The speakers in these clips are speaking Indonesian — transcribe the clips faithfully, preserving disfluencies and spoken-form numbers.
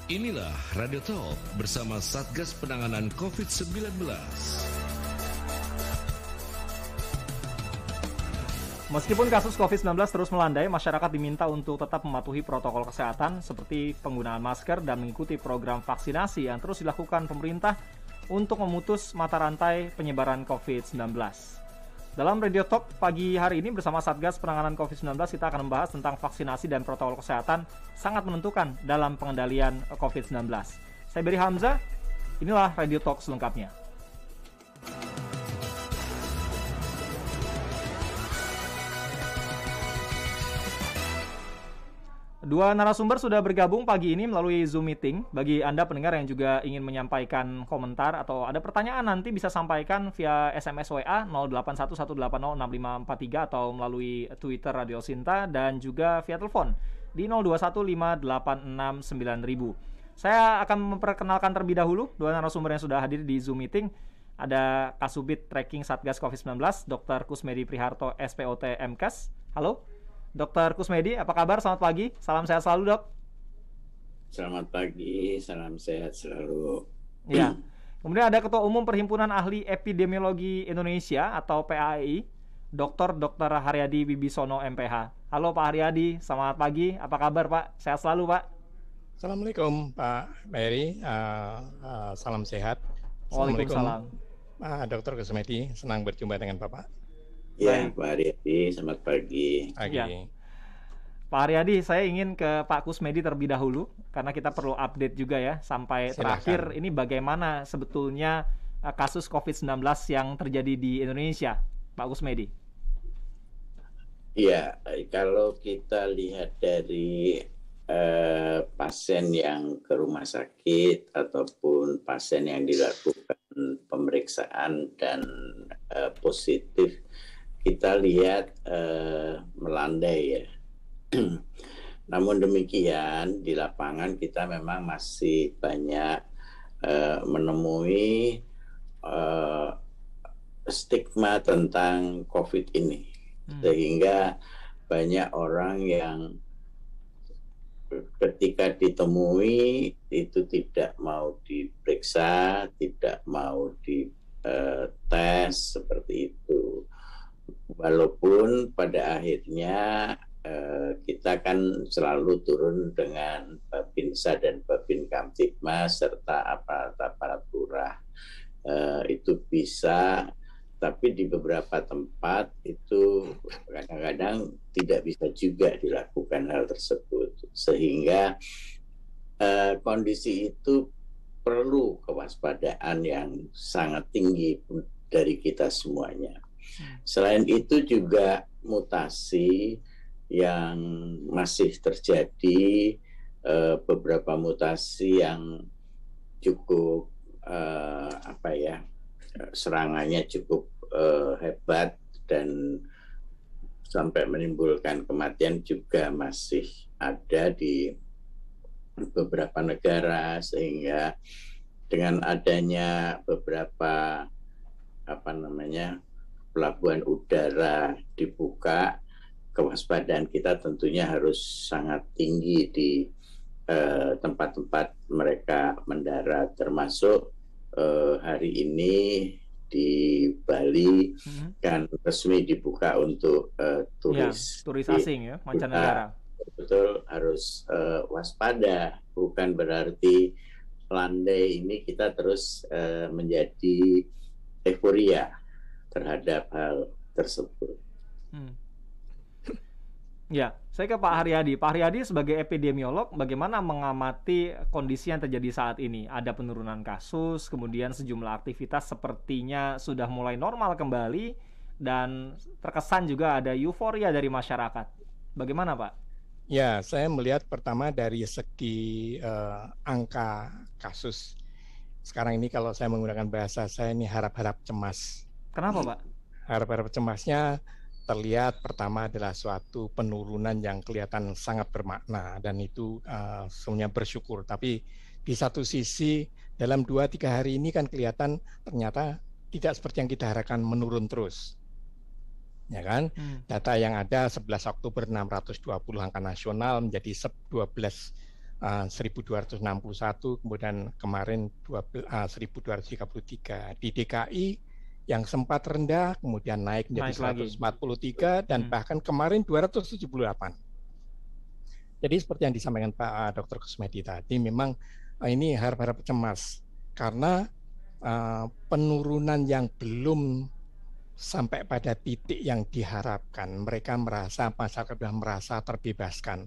Inilah Radio Talk bersama Satgas Penanganan covid sembilan belas. Meskipun kasus covid sembilan belas terus melandai, masyarakat diminta untuk tetap mematuhi protokol kesehatan seperti penggunaan masker dan mengikuti program vaksinasi yang terus dilakukan pemerintah untuk memutus mata rantai penyebaran covid sembilan belas. Dalam Radio Talk pagi hari ini bersama Satgas Penanganan covid sembilan belas, kita akan membahas tentang vaksinasi dan protokol kesehatan sangat menentukan dalam pengendalian covid sembilan belas. Saya Beri Hamzah, inilah Radio Talk selengkapnya. Dua narasumber sudah bergabung pagi ini melalui Zoom meeting. Bagi Anda pendengar yang juga ingin menyampaikan komentar atau ada pertanyaan, nanti bisa sampaikan via S M S W A nol delapan satu satu delapan nol enam lima empat tiga atau melalui Twitter Radio Sinta dan juga via telepon di nol dua satu lima delapan enam sembilan ribu. Saya akan memperkenalkan terlebih dahulu dua narasumber yang sudah hadir di Zoom meeting. Ada Kasubit Tracking Satgas covid sembilan belas, Doktor Kusmedi Priharto, S P O T M Kes. Halo. Dokter Kusmedi, apa kabar? Selamat pagi. Salam sehat selalu, Dok. Selamat pagi, salam sehat selalu. Ya. Kemudian ada Ketua Umum Perhimpunan Ahli Epidemiologi Indonesia atau P A I I, Doktor Dokter Haryadi Wibisono M P H. Halo Pak Haryadi, selamat pagi. Apa kabar Pak? Sehat selalu Pak. Assalamualaikum Pak Beri, uh, uh, salam sehat. Waalaikumsalam. Uh, Dokter Kusmedi, senang berjumpa dengan Bapak. Ya, Baik. Pak Haryadi, selamat pagi. Pagi. Ya. Pak Haryadi, saya ingin ke Pak Kusmedi terlebih dahulu karena kita perlu update juga ya sampai Silakan. terakhir ini bagaimana sebetulnya uh, kasus covid sembilan belas yang terjadi di Indonesia, Pak Kusmedi. Iya, kalau kita lihat dari uh, pasien yang ke rumah sakit ataupun pasien yang dilakukan pemeriksaan dan uh, positif, kita lihat uh, melandai ya. Namun demikian di lapangan kita memang masih banyak uh, menemui uh, stigma tentang COVID ini, hmm. sehingga banyak orang yang ketika ditemui itu tidak mau diperiksa, tidak mau dites seperti itu. Walaupun pada akhirnya eh, kita kan selalu turun dengan Babinsa dan Babin Kamtibmas serta aparat-aparat lurah. Eh, itu bisa, tapi di beberapa tempat itu kadang-kadang tidak bisa juga dilakukan hal tersebut. Sehingga eh, kondisi itu perlu kewaspadaan yang sangat tinggi dari kita semuanya. Selain itu juga mutasi yang masih terjadi, eh, beberapa mutasi yang cukup eh, apa ya serangannya cukup eh, hebat dan sampai menimbulkan kematian juga masih ada di beberapa negara, sehingga dengan adanya beberapa apa namanya pelabuhan udara dibuka, kewaspadaan kita tentunya harus sangat tinggi di eh, tempat-tempat mereka mendarat, termasuk eh, hari ini di Bali hmm. kan resmi dibuka untuk eh, turis, ya, turis asing ya, mancanegara. Betul harus eh, waspada, bukan berarti landai ini kita terus eh, menjadi euforia terhadap hal tersebut. Hmm. Ya, saya ke Pak Haryadi. Pak Haryadi sebagai epidemiolog, bagaimana mengamati kondisi yang terjadi saat ini? Ada penurunan kasus, kemudian sejumlah aktivitas sepertinya sudah mulai normal kembali, dan terkesan juga ada euforia dari masyarakat. Bagaimana, Pak? Ya, saya melihat pertama dari segi uh, angka kasus. Sekarang ini kalau saya menggunakan bahasa saya ini harap-harap cemas. Kenapa, Pak? Harap-harap cemasnya terlihat pertama adalah suatu penurunan yang kelihatan sangat bermakna, dan itu uh, semuanya bersyukur. Tapi di satu sisi dalam dua tiga hari ini kan kelihatan ternyata tidak seperti yang kita harapkan, menurun terus. Ya kan? Hmm. Data yang ada sebelas Oktober enam ratus dua puluh angka nasional menjadi dua belas uh, seribu dua ratus enam puluh satu, kemudian kemarin uh, seribu dua ratus tiga puluh tiga. Di D K I yang sempat rendah, kemudian naik menjadi naik seratus empat puluh tiga, lagi. Dan hmm. bahkan kemarin dua ratus tujuh puluh delapan. Jadi seperti yang disampaikan Pak uh, Doktor Kusmedi tadi, memang uh, ini harap-harap cemas, karena uh, penurunan yang belum sampai pada titik yang diharapkan. Mereka merasa, masyarakat sudah merasa terbebaskan.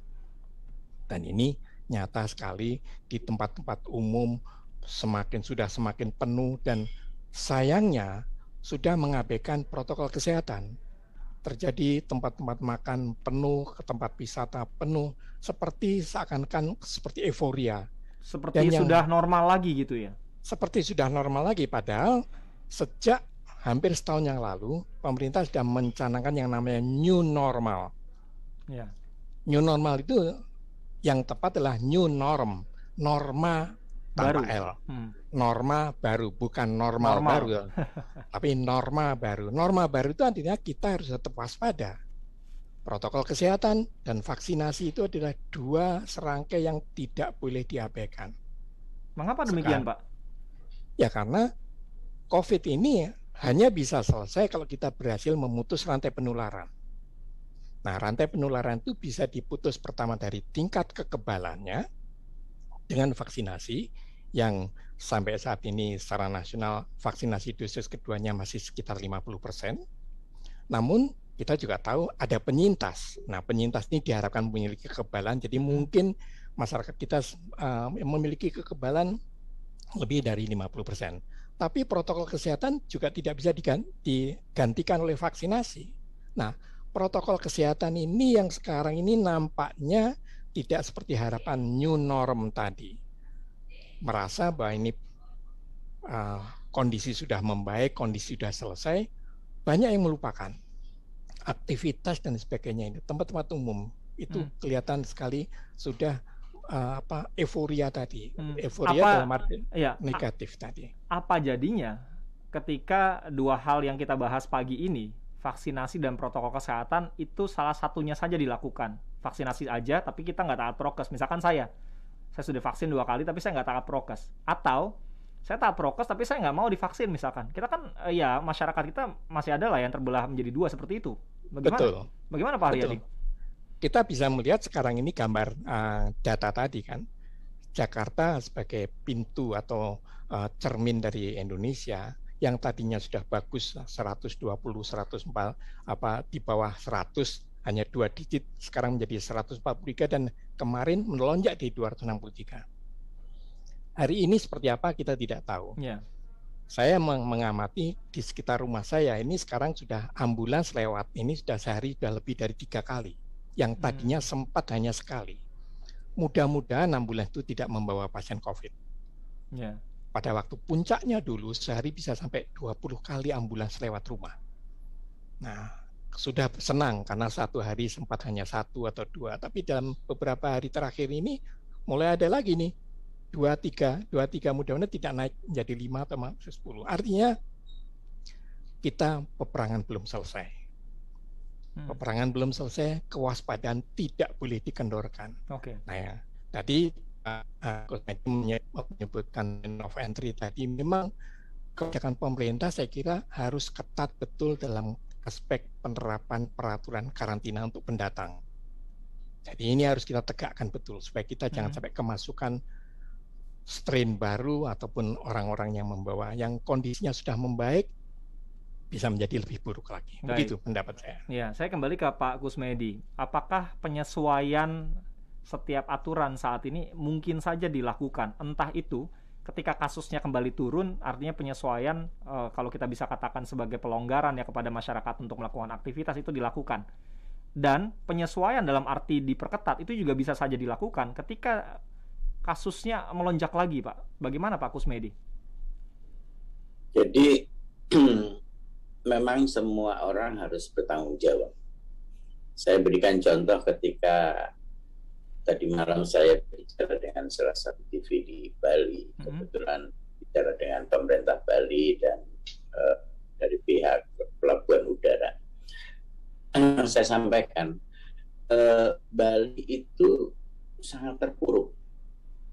Dan ini nyata sekali di tempat-tempat umum semakin sudah semakin penuh, dan sayangnya sudah mengabaikan protokol kesehatan. Terjadi tempat-tempat makan penuh, ke tempat wisata penuh, seperti seakan-akan seperti euforia. Seperti dan sudah yang, normal lagi gitu ya? Seperti sudah normal lagi, padahal sejak hampir setahun yang lalu, pemerintah sudah mencanangkan yang namanya new normal. Ya. New normal itu yang tepat adalah new norm, norma tanpa baru. L, hmm. norma baru, bukan normal, normal. baru, tapi norma baru. Norma baru itu artinya kita harus tetap waspada. Protokol kesehatan dan vaksinasi itu adalah dua serangkai yang tidak boleh diabaikan. Mengapa demikian, Sekarang, Pak? Ya karena COVID ini hanya bisa selesai kalau kita berhasil memutus rantai penularan. Nah, rantai penularan itu bisa diputus pertama dari tingkat kekebalannya dengan vaksinasi yang sampai saat ini secara nasional vaksinasi dosis keduanya masih sekitar lima puluh persen. Namun kita juga tahu ada penyintas. Nah, penyintas ini diharapkan memiliki kekebalan, jadi mungkin masyarakat kita uh, memiliki kekebalan lebih dari lima puluh persen. Tapi protokol kesehatan juga tidak bisa digantikan oleh vaksinasi. Nah, protokol kesehatan ini yang sekarang ini nampaknya tidak seperti harapan new norm tadi. Merasa bahwa ini uh, kondisi sudah membaik, kondisi sudah selesai, banyak yang melupakan aktivitas dan sebagainya ini. Tempat-tempat umum itu hmm. kelihatan sekali sudah Uh, apa euforia tadi, hmm. euforia apa, dalam arti ya, negatif a, tadi. Apa jadinya ketika dua hal yang kita bahas pagi ini, vaksinasi dan protokol kesehatan itu salah satunya saja dilakukan, vaksinasi aja tapi kita nggak taat prokes. Misalkan saya, saya sudah vaksin dua kali tapi saya nggak taat prokes, atau saya taat prokes tapi saya nggak mau divaksin misalkan. Kita kan uh, ya masyarakat kita masih ada lah yang terbelah menjadi dua seperti itu. Bagaimana? Betul. Bagaimana Pak Haryadi? Kita bisa melihat sekarang ini gambar uh, data tadi kan, Jakarta sebagai pintu atau uh, cermin dari Indonesia yang tadinya sudah bagus seratus dua puluh, seratus empat apa di bawah seratus, hanya dua digit, sekarang menjadi seratus empat puluh tiga dan kemarin melonjak di dua ratus enam puluh tiga. Hari ini seperti apa kita tidak tahu. Yeah. Saya meng mengamati di sekitar rumah saya ini sekarang sudah ambulans lewat ini sudah sehari sudah lebih dari tiga kali. Yang tadinya hmm. sempat hanya sekali. Mudah-mudahan ambulans itu tidak membawa pasien COVID. Yeah. Pada waktu puncaknya dulu, sehari bisa sampai dua puluh kali ambulans lewat rumah. Nah, sudah senang karena satu hari sempat hanya satu atau dua. Tapi dalam beberapa hari terakhir ini, mulai ada lagi nih, dua, tiga, dua, tiga, mudah-mudahan tidak naik menjadi lima atau sepuluh. Artinya, kita peperangan belum selesai. Peperangan belum selesai, kewaspadaan tidak boleh dikendorkan. Oke. Okay. Nah, ya, tadi uh, menyebutkan of entry tadi, memang kebijakan pemerintah saya kira harus ketat betul dalam aspek penerapan peraturan karantina untuk pendatang. Jadi ini harus kita tegakkan betul supaya kita hmm. jangan sampai kemasukan strain baru ataupun orang-orang yang membawa yang kondisinya sudah membaik bisa menjadi lebih buruk lagi. Begitu Baik. pendapat saya. Ya, saya kembali ke Pak Kusmedi. Apakah penyesuaian setiap aturan saat ini mungkin saja dilakukan? Entah itu ketika kasusnya kembali turun, artinya penyesuaian e, kalau kita bisa katakan sebagai pelonggaran ya kepada masyarakat untuk melakukan aktivitas itu dilakukan. Dan penyesuaian dalam arti diperketat itu juga bisa saja dilakukan ketika kasusnya melonjak lagi, Pak. Bagaimana Pak Kusmedi? Jadi memang semua orang harus bertanggung jawab. Saya berikan contoh ketika tadi malam saya bicara dengan salah satu T V di Bali, mm-hmm. kebetulan bicara dengan pemerintah Bali dan uh, dari pihak pelabuhan udara. Uh, saya sampaikan, uh, Bali itu sangat terpuruk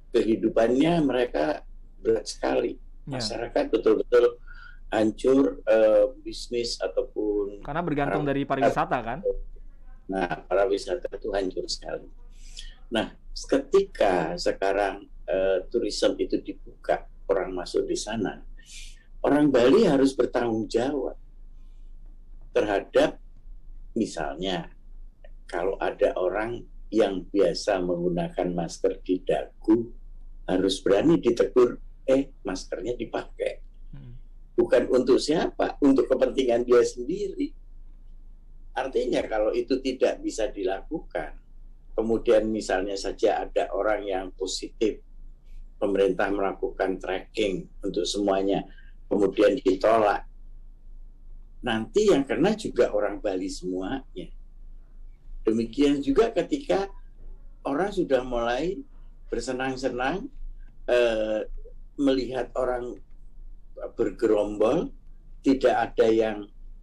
kehidupannya mereka berat sekali. Masyarakat betul-betul hancur, uh, bisnis ataupun karena bergantung para, dari pariwisata kan. Nah, pariwisata itu hancur sekali. Nah, ketika sekarang uh, turisme itu dibuka, orang masuk di sana, orang Bali harus bertanggung jawab terhadap, misalnya kalau ada orang yang biasa menggunakan masker di dagu, harus berani ditegur, eh maskernya dipakai. Bukan untuk siapa, untuk kepentingan dia sendiri. Artinya kalau itu tidak bisa dilakukan, kemudian misalnya saja ada orang yang positif, pemerintah melakukan tracking untuk semuanya, kemudian ditolak, nanti yang kena juga orang Bali semuanya. Demikian juga ketika orang sudah mulai bersenang-senang eh, melihat orang bergerombol, tidak ada yang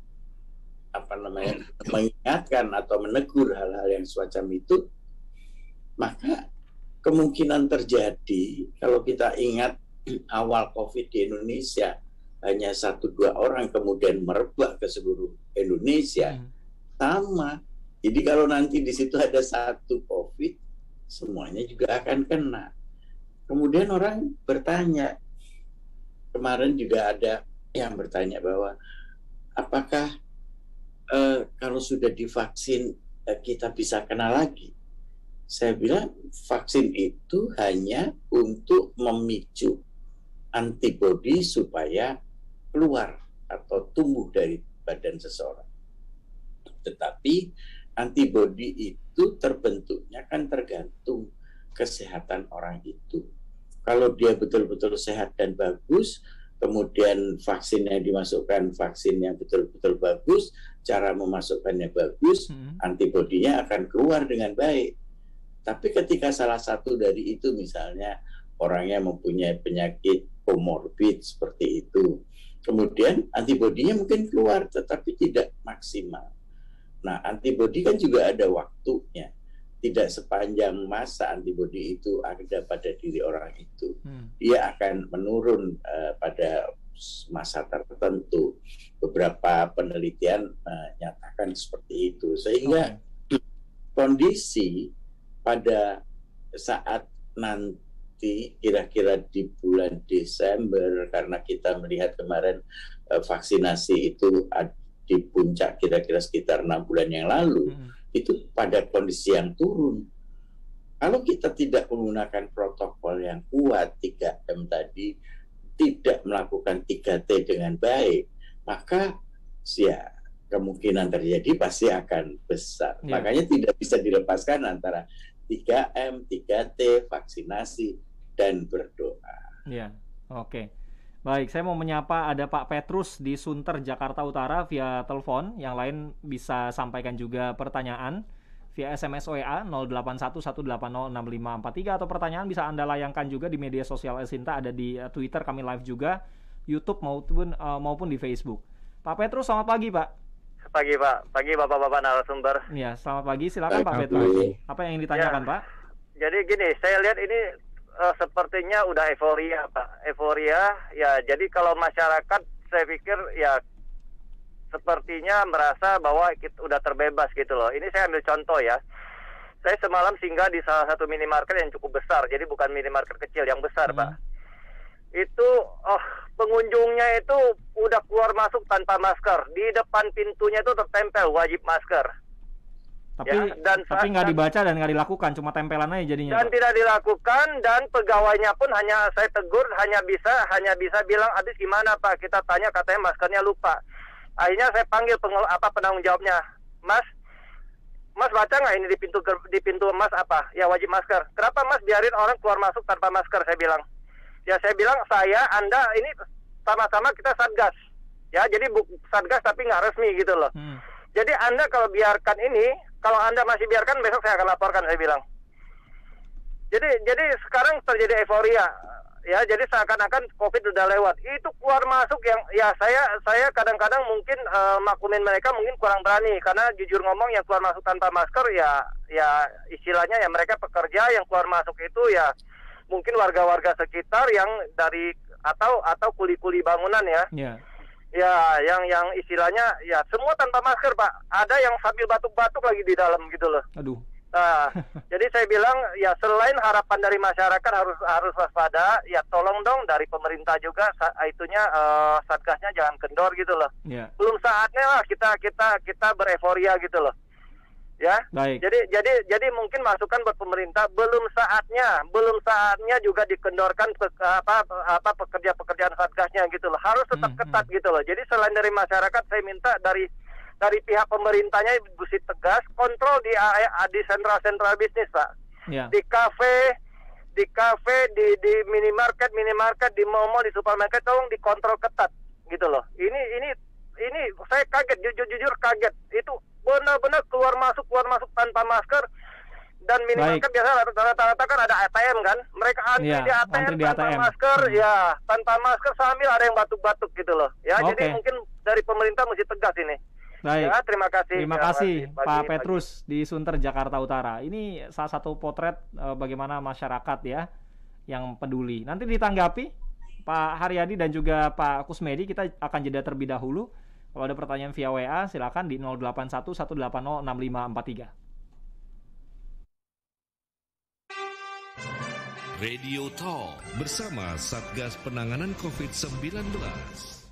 apa namanya mengingatkan atau menegur hal-hal yang semacam itu, maka kemungkinan terjadi, kalau kita ingat awal COVID di Indonesia hanya satu dua orang kemudian merebak ke seluruh Indonesia, hmm. sama. Jadi kalau nanti di situ ada satu COVID, semuanya juga akan kena. Kemudian orang bertanya, kemarin juga ada yang bertanya bahwa apakah eh, kalau sudah divaksin eh, kita bisa kena lagi? Saya bilang vaksin itu hanya untuk memicu antibodi supaya keluar atau tumbuh dari badan seseorang. Tetapi antibodi itu terbentuknya kan tergantung kesehatan orang itu. Kalau dia betul-betul sehat dan bagus, kemudian vaksin yang dimasukkan vaksin yang betul-betul bagus, cara memasukkannya bagus, hmm. antibodinya akan keluar dengan baik. Tapi ketika salah satu dari itu, misalnya orangnya mempunyai penyakit komorbid seperti itu, kemudian antibodinya mungkin keluar tetapi tidak maksimal. Nah, antibodi kan juga ada waktunya. Tidak sepanjang masa antibodi itu ada pada diri orang itu. Hmm. Dia akan menurun uh, pada masa tertentu. Beberapa penelitian menyatakan uh, seperti itu. Sehingga okay. kondisi pada saat nanti kira-kira di bulan Desember, karena kita melihat kemarin uh, vaksinasi itu di puncak kira-kira sekitar enam bulan yang lalu, hmm. itu pada kondisi yang turun. Kalau kita tidak menggunakan protokol yang kuat, tiga M tadi, tidak melakukan tiga T dengan baik, maka ya kemungkinan terjadi pasti akan besar. Ya. Makanya tidak bisa dilepaskan antara tiga M, tiga T, vaksinasi, dan berdoa. Ya, oke. Baik, saya mau menyapa ada Pak Petrus di Sunter, Jakarta Utara via telepon. Yang lain bisa sampaikan juga pertanyaan via S M S W A nol delapan satu satu delapan nol enam lima empat tiga atau pertanyaan bisa Anda layangkan juga di media sosial Esinta, ada di uh, Twitter kami live juga, YouTube maupun uh, maupun di Facebook. Pak Petrus, selamat pagi Pak. Pagi Pak, pagi Bapak-bapak narasumber. Iya, selamat pagi, silakan Pak Petrus. Apa yang ditanyakan ya, Pak? Jadi gini, saya lihat ini uh, sepertinya udah euforia Pak, euforia ya. Jadi kalau masyarakat saya pikir ya sepertinya merasa bahwa kita udah terbebas gitu loh. Ini saya ambil contoh ya. Saya semalam singgah di salah satu minimarket yang cukup besar. Jadi bukan minimarket kecil, yang besar hmm. Pak. Itu oh pengunjungnya itu udah keluar masuk tanpa masker. Di depan pintunya itu tertempel wajib masker. Tapi ya, dan tapi nggak dibaca dan nggak dilakukan, cuma tempelan aja jadinya. Dan Pak, tidak dilakukan, dan pegawainya pun hanya saya tegur, hanya bisa hanya bisa bilang, habis gimana Pak? Kita tanya, katanya maskernya lupa. Akhirnya saya panggil pengel, apa penanggung jawabnya, Mas, Mas baca nggak ini di pintu di pintu Mas apa? Ya wajib masker. Kenapa Mas biarin orang keluar masuk tanpa masker? Saya bilang. Ya saya bilang saya, Anda ini sama-sama kita satgas. Ya jadi bu, satgas tapi nggak resmi gitu loh. Hmm. Jadi Anda kalau biarkan ini, kalau Anda masih biarkan besok saya akan laporkan, saya bilang. Jadi jadi sekarang terjadi euforia. Ya, jadi seakan-akan COVID udah lewat. Itu keluar masuk yang ya saya saya kadang-kadang mungkin uh, maklumin mereka mungkin kurang berani, karena jujur ngomong yang keluar masuk tanpa masker ya ya istilahnya ya mereka pekerja yang keluar masuk itu ya mungkin warga-warga sekitar yang dari atau atau kuli-kuli bangunan ya. Yeah. Ya, yang yang istilahnya ya semua tanpa masker, Pak. Ada yang sambil batuk-batuk lagi di dalam gitu loh. Aduh. Nah, jadi saya bilang ya selain harapan dari masyarakat harus harus waspada, ya tolong dong dari pemerintah juga itunya uh, satgasnya jangan kendor gitu loh. Yeah. Belum saatnya lah kita kita kita bereforia gitu loh. Ya. Baik. Jadi jadi jadi mungkin masukan buat pemerintah belum saatnya, belum saatnya juga dikendorkan pe, apa apa pekerja-pekerjaan satgasnya gitu loh. Harus tetap hmm, ketat hmm. gitu loh. Jadi selain dari masyarakat saya minta dari dari pihak pemerintahnya mesti tegas kontrol di di sentral-sentral bisnis, Pak. Ya. Di kafe, di kafe, di di minimarket, minimarket, di mall-mall, di supermarket tolong dikontrol ketat gitu loh. Ini ini ini saya kaget, jujur-jujur kaget. Itu benar-benar keluar masuk keluar masuk tanpa masker. Dan minimarket biasa rata-rata kan ada A T M kan, mereka antri ya, di A T M antri di tanpa A T M. masker, hmm. ya tanpa masker sambil ada yang batuk-batuk gitu loh. Ya, okay. Jadi mungkin dari pemerintah mesti tegas ini. Baik. Ya, terima kasih. Terima ya, kasih pagi, Pak pagi, Petrus pagi. di Sunter, Jakarta Utara. Ini salah satu potret uh, bagaimana masyarakat ya yang peduli. Nanti ditanggapi Pak Haryadi dan juga Pak Kusmedi. Kita akan jeda terlebih dahulu. Kalau ada pertanyaan via W A silakan di nol delapan satu satu delapan nol enam lima empat tiga. Radio Talk bersama Satgas Penanganan covid sembilan belas.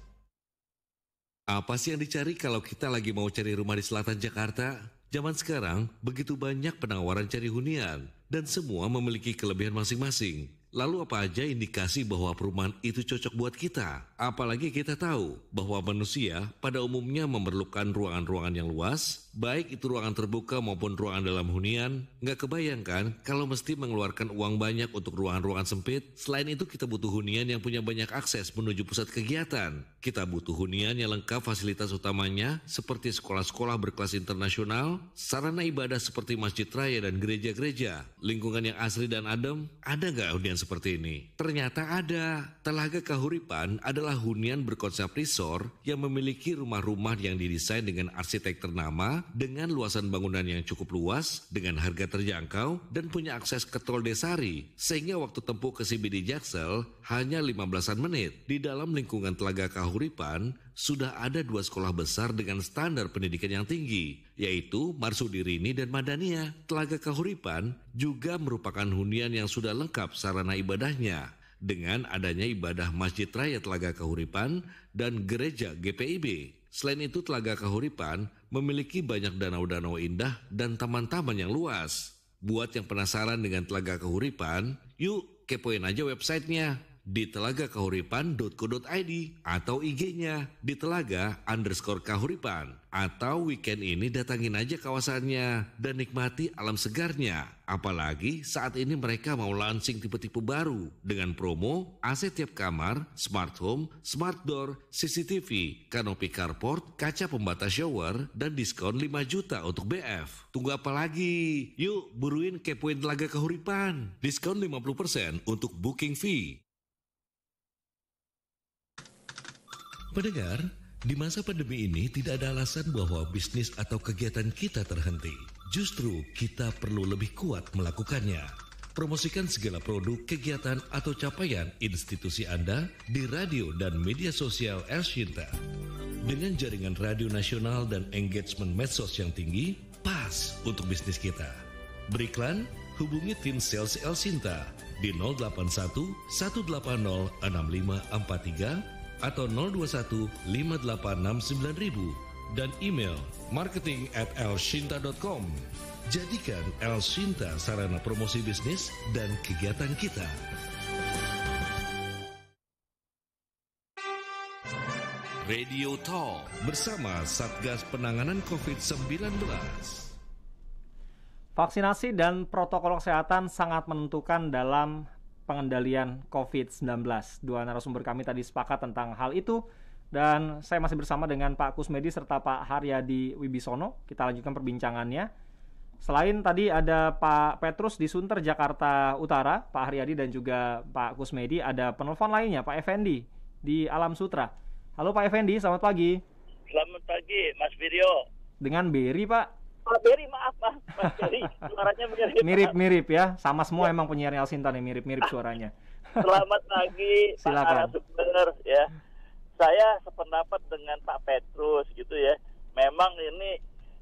Apa sih yang dicari kalau kita lagi mau cari rumah di selatan Jakarta? Zaman sekarang begitu banyak penawaran cari hunian dan semua memiliki kelebihan masing-masing. Lalu apa aja indikasi bahwa perumahan itu cocok buat kita? Apalagi kita tahu bahwa manusia pada umumnya memerlukan ruangan-ruangan yang luas, baik itu ruangan terbuka maupun ruangan dalam hunian. Nggak kebayangkan kalau mesti mengeluarkan uang banyak untuk ruangan-ruangan sempit. Selain itu kita butuh hunian yang punya banyak akses menuju pusat kegiatan. Kita butuh hunian yang lengkap fasilitas utamanya seperti sekolah-sekolah berkelas internasional, sarana ibadah seperti masjid raya dan gereja-gereja, lingkungan yang asri dan adem. Ada nggak hunian seperti ini? Ternyata ada. Telaga Kahuripan adalah hunian berkonsep resort yang memiliki rumah-rumah yang didesain dengan arsitek ternama, dengan luasan bangunan yang cukup luas, dengan harga terjangkau, dan punya akses ke tol Desari, sehingga waktu tempuh ke C B D Jaksel hanya lima belasan menit. Di dalam lingkungan Telaga Kahuripan, sudah ada dua sekolah besar dengan standar pendidikan yang tinggi, yaitu Marsudi Rini dan Madania. Telaga Kahuripan juga merupakan hunian yang sudah lengkap sarana ibadahnya, dengan adanya ibadah Masjid Raya Telaga Kahuripan dan Gereja G P I B. Selain itu, Telaga Kahuripan memiliki banyak danau-danau indah dan taman-taman yang luas. Buat yang penasaran dengan Telaga Kahuripan, yuk kepoin aja websitenya di telaga kahuripan dot co dot i d atau I G-nya di telaga underscore kahuripan. Atau weekend ini datangin aja kawasannya dan nikmati alam segarnya. Apalagi saat ini mereka mau launching tipe-tipe baru dengan promo A C tiap kamar, smart home, smart door, C C T V, kanopi carport, kaca pembatas shower, dan diskon lima juta untuk B F. Tunggu apa lagi? Yuk buruin kepoin Telaga Kahuripan. Diskon lima puluh persen untuk booking fee. Pendengar, di masa pandemi ini tidak ada alasan bahwa bisnis atau kegiatan kita terhenti. Justru kita perlu lebih kuat melakukannya. Promosikan segala produk, kegiatan, atau capaian institusi Anda di radio dan media sosial Elshinta. Dengan jaringan radio nasional dan engagement medsos yang tinggi, pas untuk bisnis kita. Beriklan, hubungi tim sales Elshinta di nol delapan satu satu delapan nol enam lima empat tiga atau nol dua satu lima delapan enam sembilan ribu dan email marketing at elshinta dot com. Jadikan Elshinta sarana promosi bisnis dan kegiatan kita. Radio Talk bersama Satgas Penanganan covid sembilan belas. Vaksinasi dan protokol kesehatan sangat menentukan dalam pengendalian covid sembilan belas. Dua narasumber kami tadi sepakat tentang hal itu dan saya masih bersama dengan Pak Kusmedi serta Pak Haryadi Wibisono. Kita lanjutkan perbincangannya. Selain tadi ada Pak Petrus di Sunter, Jakarta Utara, Pak Haryadi dan juga Pak Kusmedi, ada penelpon lainnya Pak Effendi di Alam Sutra. Halo Pak Effendi, selamat pagi. Selamat pagi Mas Viryo. Dengan Beri Pak. Pak Beri, maaf Mas, Mas Beri, suaranya mirip. Mirip-mirip ya, sama semua emang penyiarnya Alsinta nih, mirip-mirip suaranya. Selamat pagi Pak Silakan. narasumber ya. Saya sependapat dengan Pak Petrus gitu ya. Memang ini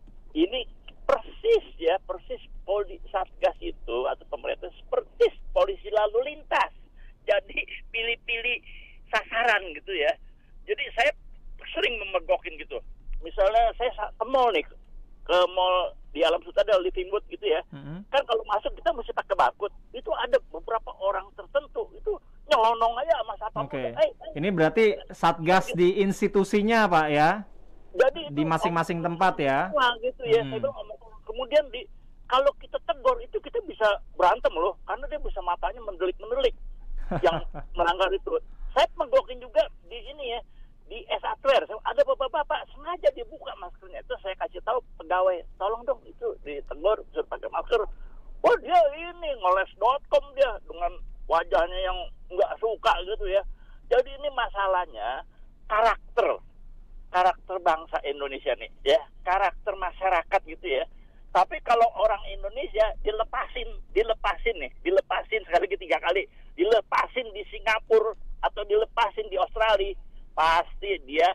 ini persis ya, persis poli, Satgas itu atau pemerintah persis polisi lalu lintas. Jadi pilih-pilih sasaran gitu ya. Jadi saya sering memergokin gitu. Misalnya saya ke mall nih, ke mall di Alam Sutra ada Livingwood gitu ya. Mm-hmm. Kan kalau masuk kita mesti pakai barcode. Itu ada beberapa orang tertentu itu nyelonong aja sama satpam. Oke. Okay. Ini berarti Satgas di institusinya Pak ya? Jadi di masing-masing tempat ya. Wah gitu ya. Hmm. Saya kemudian di kalau kita tegur itu kita bisa berantem loh, karena dia bisa matanya mendelik-mendelik yang melanggar itu. Saya megokin juga di ini ya, di S A T W R ada bapak-bapak sengaja dibuka maskernya. Itu saya kasih tahu pegawai, tolong dong itu ditegur suruh pakai masker. Wah dia ini ngoles dot com dia dengan wajahnya yang nggak suka gitu ya. Jadi ini masalahnya karakter karakter bangsa Indonesia nih ya, karakter masyarakat gitu ya. Tapi kalau orang Indonesia dilepasin, dilepasin nih, dilepasin sekali lagi tiga kali, dilepasin di Singapura atau dilepasin di Australia, pasti dia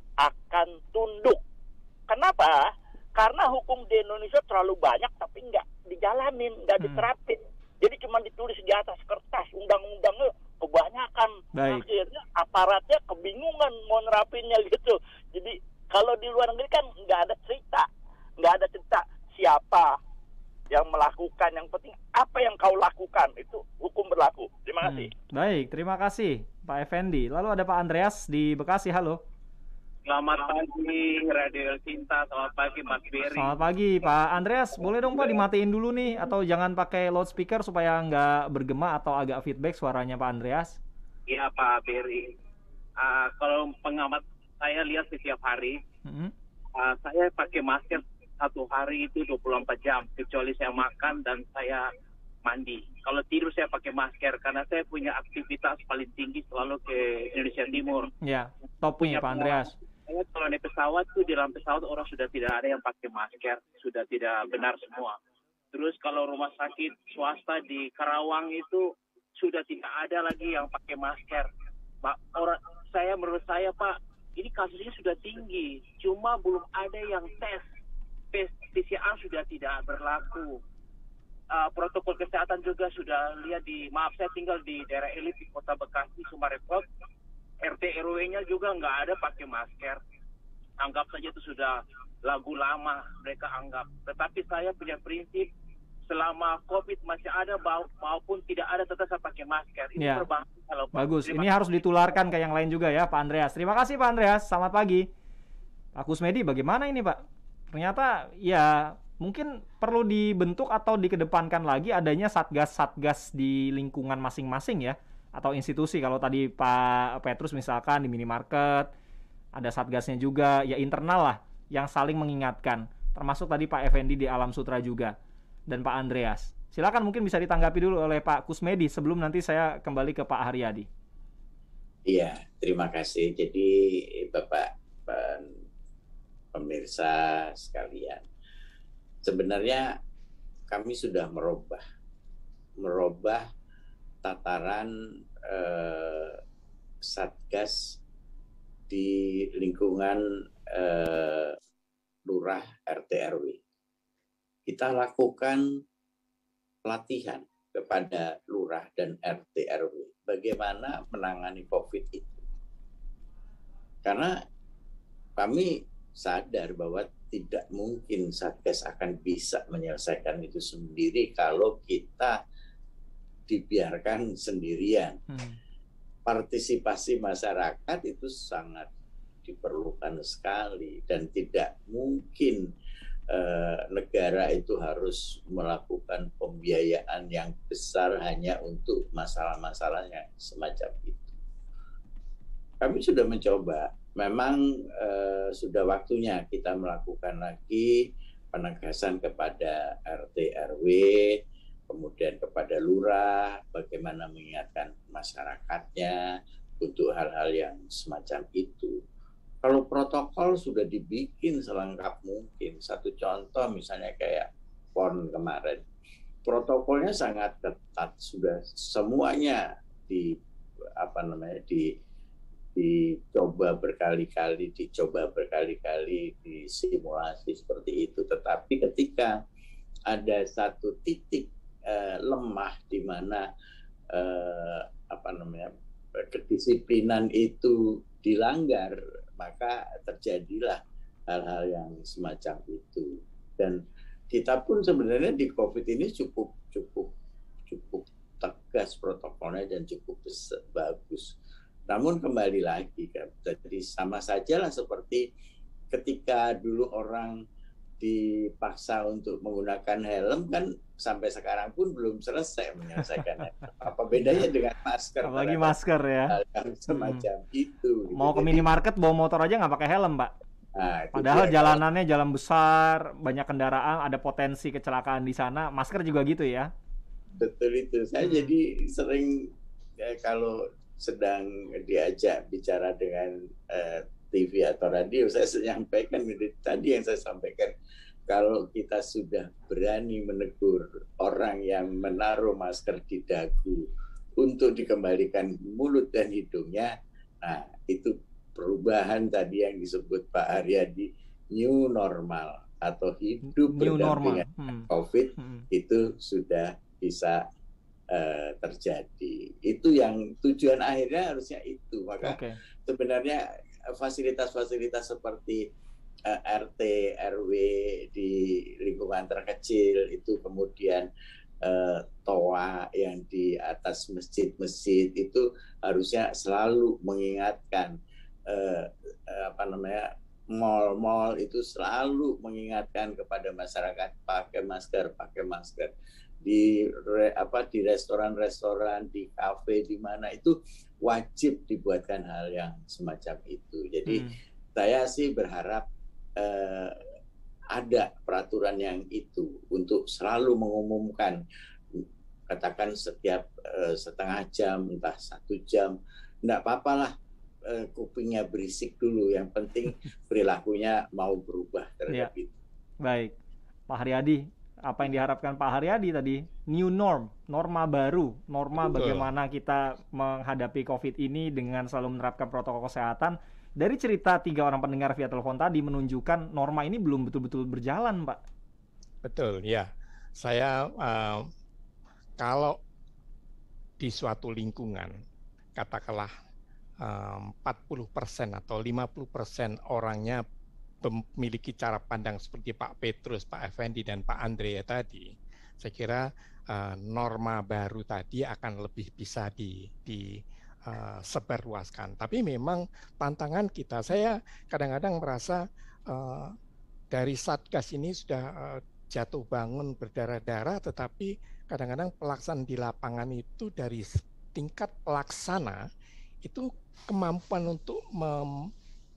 akan tunduk. Kenapa? Karena hukum di Indonesia terlalu banyak tapi nggak dijalanin, nggak hmm. diterapin. Jadi cuma ditulis di atas kertas, undang-undangnya kebanyakan. Baik. Akhirnya aparatnya kebingungan mau nerapinnya gitu. Jadi kalau di luar negeri kan nggak ada cerita, nggak ada cerita siapa yang melakukan. Yang penting apa yang kau lakukan itu hukum berlaku. Terima kasih. Hmm. Baik, terima kasih Pak Effendi. Lalu ada Pak Andreas di Bekasi. Halo. Selamat pagi Radio Cinta, selamat pagi Mas Beri. Selamat pagi Pak Andreas, boleh dong Pak dimatiin dulu nih atau jangan pakai loudspeaker supaya nggak bergema atau agak feedback suaranya Pak Andreas? Iya Pak Beri. Uh, kalau pengamat saya lihat setiap hari, mm-hmm. uh, saya pakai masker satu hari itu dua puluh empat jam, kecuali saya makan dan saya mandi. Kalau tidur saya pakai masker karena saya punya aktivitas paling tinggi selalu ke Indonesia Timur. Ya, top punya Pak Andreas. Saya kalau naik pesawat tuh di dalam pesawat orang sudah tidak ada yang pakai masker, sudah tidak benar semua. Terus kalau rumah sakit swasta di Karawang itu sudah tidak ada lagi yang pakai masker. Pak, orang saya menurut saya Pak, ini kasusnya sudah tinggi, cuma belum ada yang tes. P C R sudah tidak berlaku. Uh, protokol kesehatan juga sudah lihat di, maaf saya tinggal di daerah elit di Kota Bekasi, Sumarekot. R T R W-nya juga nggak ada pakai masker. Anggap saja itu sudah lagu lama mereka anggap. Tetapi saya punya prinsip selama COVID masih ada maupun tidak ada tetap saya pakai masker. Ini ya. berbahaya kalau Pak. Bagus. Terima Ini kasih. harus ditularkan ke yang lain juga ya Pak Andreas. Terima kasih Pak Andreas. Selamat pagi. Pak Kusmedi, bagaimana ini Pak? Ternyata ya mungkin perlu dibentuk atau dikedepankan lagi adanya satgas-satgas di lingkungan masing-masing ya. Atau institusi, kalau tadi Pak Petrus misalkan di minimarket ada satgasnya juga, ya internal lah yang saling mengingatkan, termasuk tadi Pak Effendi di Alam Sutra juga dan Pak Andreas. Silakan mungkin bisa ditanggapi dulu oleh Pak Kusmedi sebelum nanti saya kembali ke Pak Haryadi. Iya, terima kasih. Jadi Bapak dan pemirsa sekalian, sebenarnya kami sudah merubah merubah tataran eh, Satgas di lingkungan eh, lurah R T R W. Kita lakukan pelatihan kepada lurah dan R T R W bagaimana menangani COVID itu. Karena kami sadar bahwa tidak mungkin Satgas akan bisa menyelesaikan itu sendiri kalau kita dibiarkan sendirian. Hmm. Partisipasi masyarakat itu sangat diperlukan sekali dan tidak mungkin eh, negara itu harus melakukan pembiayaan yang besar hanya untuk masalah-masalah yang semacam itu. Kami sudah mencoba, memang eh, sudah waktunya kita melakukan lagi penegasan kepada R T R W, kemudian kepada lurah, bagaimana mengingatkan masyarakatnya untuk hal-hal yang semacam itu. kalau protokol sudah dibikin selengkap mungkin. Satu contoh misalnya kayak PON kemarin, protokolnya sangat ketat, sudah semuanya di apa namanya di dicoba berkali-kali, dicoba berkali-kali, disimulasi seperti itu. Tetapi ketika ada satu titik eh, lemah di mana eh, apa namanya kedisiplinan itu dilanggar, maka terjadilah hal-hal yang semacam itu. Dan kita pun sebenarnya di COVID ini cukup cukup cukup tegas protokolnya dan cukup besar, bagus. Namun kembali lagi kan, jadi sama sajalah seperti ketika dulu orang dipaksa untuk menggunakan helm kan sampai sekarang pun belum selesai menyelesaikan. Apa bedanya dengan masker? Apalagi masker ya. Hal semacam hmm. itu. Mau gitu. Ke minimarket bawa motor aja nggak pakai helm, Pak. Nah, padahal jalanannya kalau... jalan besar, banyak kendaraan, ada potensi kecelakaan di sana. Masker juga gitu ya? Betul itu. Saya hmm. jadi sering ya, kalau sedang diajak bicara dengan uh, T V atau radio, saya menyampaikan tadi yang saya sampaikan, kalau kita sudah berani menegur orang yang menaruh masker di dagu untuk dikembalikan mulut dan hidungnya, nah itu perubahan tadi yang disebut Pak Haryadi, new normal atau hidup new berdampingan hmm. COVID hmm. itu sudah bisa Uh, terjadi. Itu yang tujuan akhirnya harusnya itu. Maka okay. sebenarnya fasilitas-fasilitas seperti uh, R T, R W di lingkungan terkecil itu, kemudian uh, toa yang di atas masjid-masjid itu harusnya selalu mengingatkan uh, apa namanya mal-mal itu selalu mengingatkan kepada masyarakat pakai masker, pakai masker. Di re, apa di restoran-restoran, di kafe, di mana itu wajib dibuatkan hal yang semacam itu. Jadi hmm. saya sih berharap eh, ada peraturan yang itu untuk selalu mengumumkan, katakan setiap eh, setengah jam, entah satu jam, enggak apa-apalah eh, kupingnya berisik dulu. Yang penting perilakunya mau berubah terhadap ya. itu. Baik, Pak Haryadi. Apa yang diharapkan Pak Haryadi tadi, new norm, norma baru, norma Betul. Bagaimana kita menghadapi COVID ini dengan selalu menerapkan protokol kesehatan. Dari cerita tiga orang pendengar via telepon tadi menunjukkan norma ini belum betul-betul berjalan, Pak. Betul, ya. Saya uh, kalau di suatu lingkungan, katakanlah uh, empat puluh persen atau lima puluh persen orangnya memiliki cara pandang seperti Pak Petrus, Pak Effendi, dan Pak Andre tadi, saya kira uh, norma baru tadi akan lebih bisa di, di uh, sebarluaskan. Tapi memang tantangan kita, saya kadang-kadang merasa uh, dari Satgas ini sudah uh, jatuh bangun berdarah-darah, tetapi kadang-kadang pelaksanaan di lapangan itu dari tingkat pelaksana itu kemampuan untuk mem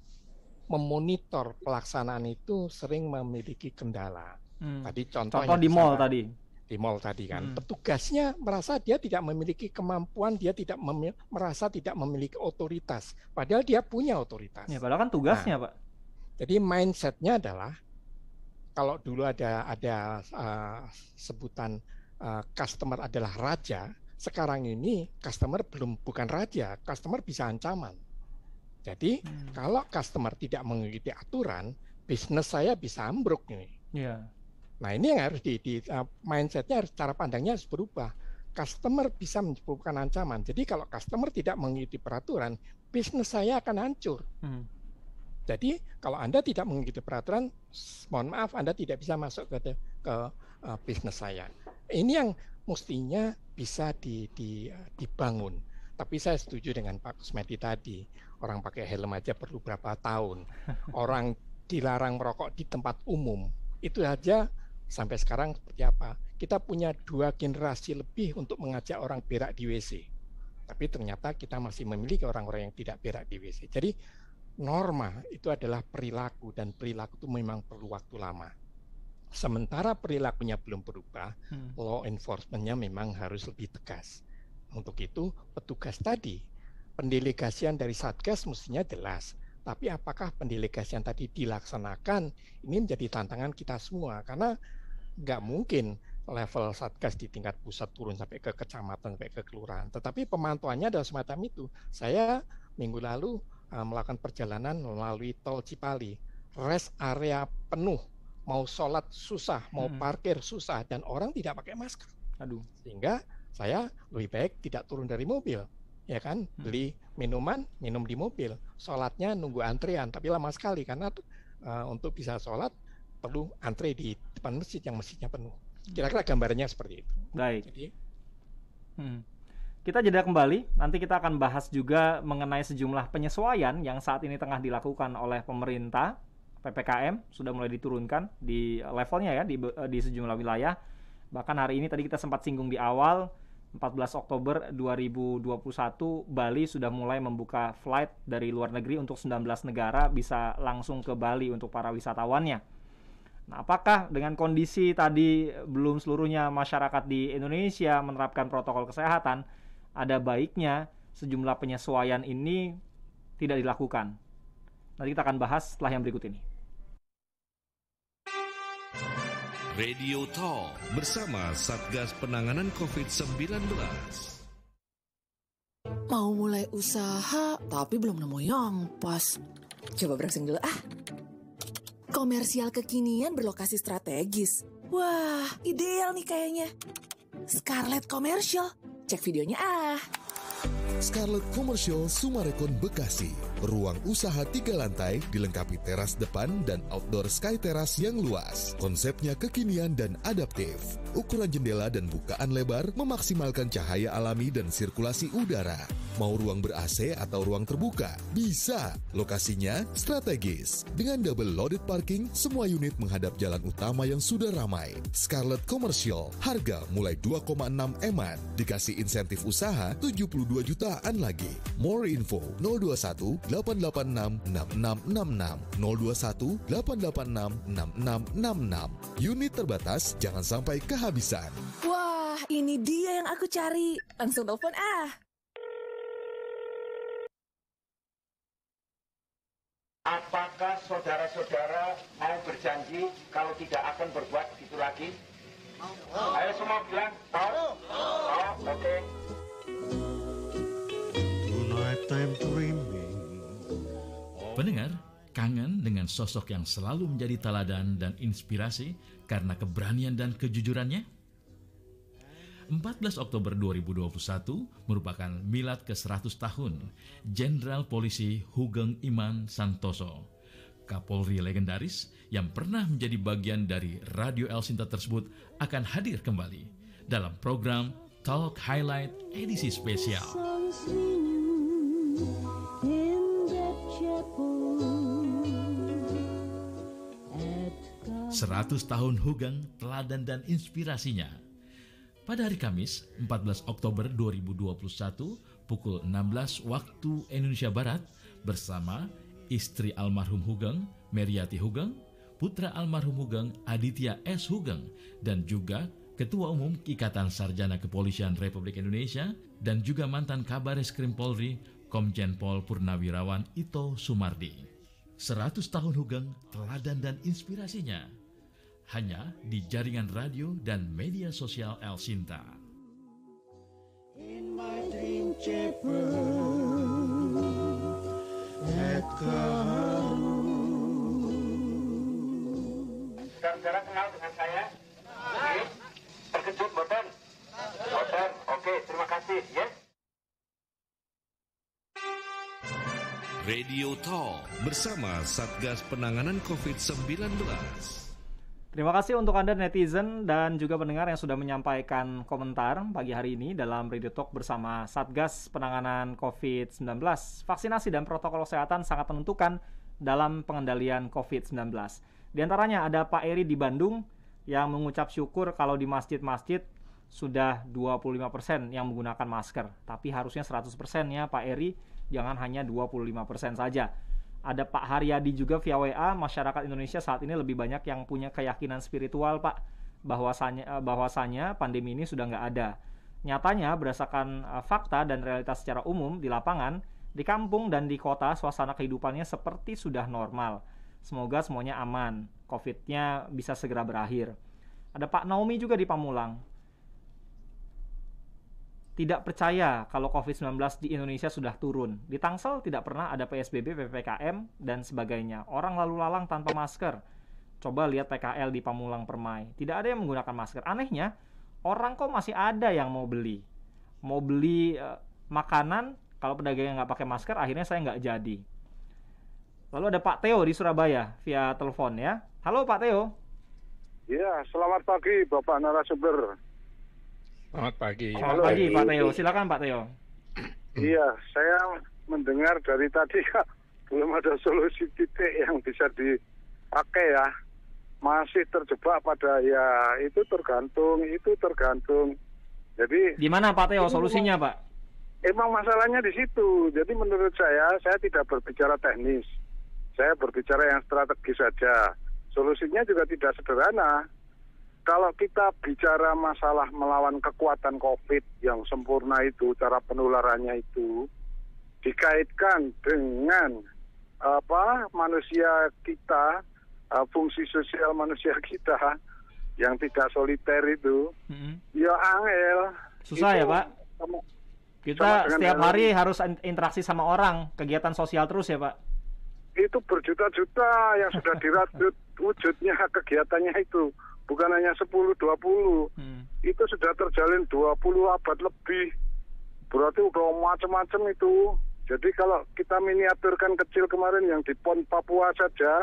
memonitor pelaksanaan itu sering memiliki kendala. Hmm. Tadi contoh, contoh di mall tadi. Di mall tadi kan, hmm. petugasnya merasa dia tidak memiliki kemampuan, dia tidak mem- merasa tidak memiliki otoritas, padahal dia punya otoritas. Ya, padahal kan tugasnya, nah, Pak. Jadi mindsetnya adalah kalau dulu ada ada uh, sebutan uh, customer adalah raja, sekarang ini customer belum bukan raja, customer bisa ancaman. Jadi hmm. kalau customer tidak mengikuti aturan, bisnis saya bisa ambruk nih. Yeah. Nah ini yang harus di, di uh, mindsetnya harus, cara pandangnya harus berubah. Customer bisa menyebabkan ancaman. Jadi kalau customer tidak mengikuti peraturan, bisnis saya akan hancur. Hmm. Jadi kalau Anda tidak mengikuti peraturan, mohon maaf Anda tidak bisa masuk ke ke uh, bisnis saya. Ini yang mestinya bisa di, di, uh, dibangun. Tapi saya setuju dengan Pak Kusmedi tadi. Orang pakai helm aja perlu berapa tahun. Orang dilarang merokok di tempat umum. Itu aja sampai sekarang seperti apa. Kita punya dua generasi lebih untuk mengajak orang berak di W C. Tapi ternyata kita masih memiliki orang-orang yang tidak berak di W C. Jadi norma itu adalah perilaku. Dan perilaku itu memang perlu waktu lama. Sementara perilakunya belum berubah, hmm. law enforcement-nya memang harus lebih tegas. Untuk itu petugas tadi, pendelegasian dari Satgas mestinya jelas. Tapi apakah pendelegasian tadi dilaksanakan, ini menjadi tantangan kita semua, karena nggak mungkin level Satgas di tingkat pusat turun sampai ke kecamatan, sampai ke kelurahan. Tetapi pemantauannya adalah semacam itu. Saya minggu lalu uh, melakukan perjalanan melalui tol Cipali, rest area penuh, mau sholat susah, mau Hmm. parkir susah, dan orang tidak pakai masker. Aduh. Sehingga saya lebih baik tidak turun dari mobil, ya kan, Hmm. beli minuman, minum di mobil, sholatnya nunggu antrian, tapi lama sekali karena uh, untuk bisa sholat perlu antre di depan masjid yang masjidnya penuh. Kira-kira gambarnya seperti itu. Baik. Jadi Hmm. Kita jeda kembali, nanti kita akan bahas juga mengenai sejumlah penyesuaian yang saat ini tengah dilakukan oleh pemerintah. P P K M sudah mulai diturunkan di levelnya ya, di, di sejumlah wilayah. Bahkan hari ini tadi kita sempat singgung di awal, empat belas Oktober dua ribu dua puluh satu, Bali sudah mulai membuka flight dari luar negeri untuk sembilan belas negara bisa langsung ke Bali untuk para wisatawannya. Nah, apakah dengan kondisi tadi belum seluruhnya masyarakat di Indonesia menerapkan protokol kesehatan, ada baiknya sejumlah penyesuaian ini tidak dilakukan? Nanti kita akan bahas setelah yang berikut ini. Radio Talk bersama Satgas Penanganan covid sembilan belas. Mau mulai usaha, tapi belum nemu yang pas. Coba browsing dulu ah. Komersial kekinian berlokasi strategis. Wah, ideal nih kayaknya. Scarlet Commercial. Cek videonya ah. Scarlet Commercial Sumarekon Bekasi. Ruang usaha tiga lantai dilengkapi teras depan dan outdoor sky teras yang luas. Konsepnya kekinian dan adaptif. Ukuran jendela dan bukaan lebar memaksimalkan cahaya alami dan sirkulasi udara. Mau ruang ber-A C atau ruang terbuka? Bisa. Lokasinya strategis. Dengan double loaded parking, semua unit menghadap jalan utama yang sudah ramai. Scarlet Commercial, harga mulai dua koma enam eman. Dikasih insentif usaha tujuh puluh dua jutaan lagi. More info nol dua satu delapan delapan enam enam enam enam enam nol dua satu delapan delapan enam enam enam enam enam. Unit terbatas, jangan sampai kehabisan. Wah, ini dia yang aku cari. Langsung telepon ah. Apakah saudara-saudara mau berjanji kalau tidak akan berbuat gitu lagi? Oh. Ayo semua bilang, mau? Oh, oh oke. Okay. Pendengar, kangen dengan sosok yang selalu menjadi teladan dan inspirasi karena keberanian dan kejujurannya? empat belas Oktober dua ribu dua puluh satu merupakan milad ke seratus tahun Jenderal Polisi Hugeng Iman Santoso, Kapolri legendaris yang pernah menjadi bagian dari Radio El Sinta tersebut akan hadir kembali dalam program Talk Highlight edisi spesial. seratus tahun Hugeng, teladan dan inspirasinya. Pada hari Kamis, empat belas Oktober dua ribu dua puluh satu, pukul enam belas waktu Indonesia Barat, bersama istri almarhum Hugeng, Meriati Hugeng, putra almarhum Hugeng, Aditya S. Hugeng, dan juga Ketua Umum Ikatan Sarjana Kepolisian Republik Indonesia, dan juga mantan Kabareskrim Polri, Komjen Pol Purnawirawan Ito Sumardi. seratus tahun Hugeng, teladan dan inspirasinya. Hanya di jaringan radio dan media sosial El Sinta. In my dream chapel, at Saudara kenal dengan saya? Oke. Terkejut, boten? Boten, oke, terima kasih, ya. Radio Talk bersama Satgas Penanganan covid sembilan belas. Terima kasih untuk Anda netizen dan juga pendengar yang sudah menyampaikan komentar pagi hari ini dalam Radio Talk bersama Satgas Penanganan covid sembilan belas. Vaksinasi dan protokol kesehatan sangat menentukan dalam pengendalian covid sembilan belas. Di antaranya ada Pak Eri di Bandung yang mengucap syukur kalau di masjid-masjid sudah dua puluh lima persen yang menggunakan masker. Tapi harusnya seratus persen ya Pak Eri, jangan hanya dua puluh lima persen saja. Ada Pak Haryadi juga via W A, masyarakat Indonesia saat ini lebih banyak yang punya keyakinan spiritual Pak, bahwasanya, bahwasanya pandemi ini sudah nggak ada. Nyatanya berdasarkan uh, fakta dan realitas secara umum di lapangan, Di kampung dan di kota, suasana kehidupannya seperti sudah normal. Semoga semuanya aman, COVID-nya bisa segera berakhir. Ada Pak Naomi juga di Pamulang. Tidak percaya kalau covid sembilan belas di Indonesia sudah turun. Di Tangsel tidak pernah ada P S B B, P P K M, dan sebagainya. Orang lalu lalang tanpa masker. Coba lihat P K L di Pamulang Permai. Tidak ada yang menggunakan masker. Anehnya, orang kok masih ada yang mau beli. Mau beli uh, makanan, kalau pedagangnya nggak pakai masker, akhirnya saya nggak jadi. Lalu ada Pak Theo di Surabaya via telepon ya. Halo Pak Theo. Ya, selamat pagi Bapak narasumber. Selamat pagi. Selamat pagi Pak Theo. Silakan Pak Theo. Iya, saya mendengar dari tadi ya, belum ada solusi titik yang bisa dipakai ya. Masih terjebak pada ya itu tergantung, itu tergantung. Jadi gimana Pak Theo solusinya Pak? Emang masalahnya di situ. Jadi menurut saya, saya tidak berbicara teknis. Saya berbicara yang strategis saja. Solusinya juga tidak sederhana. Kalau kita bicara masalah melawan kekuatan COVID yang sempurna itu, cara penularannya itu, dikaitkan dengan apa manusia kita, fungsi sosial manusia kita yang tidak soliter itu, mm-hmm. ya angel. Susah itu, ya Pak? Sama, kita setiap hari harus interaksi sama orang, kegiatan sosial terus ya Pak? Itu berjuta-juta yang sudah dirajut wujudnya kegiatannya itu. Bukan hanya sepuluh dua puluh. Hmm. Itu sudah terjalin dua puluh abad lebih. Berarti udah macam-macam itu. Jadi kalau kita miniaturkan kecil kemarin yang di Pon Papua saja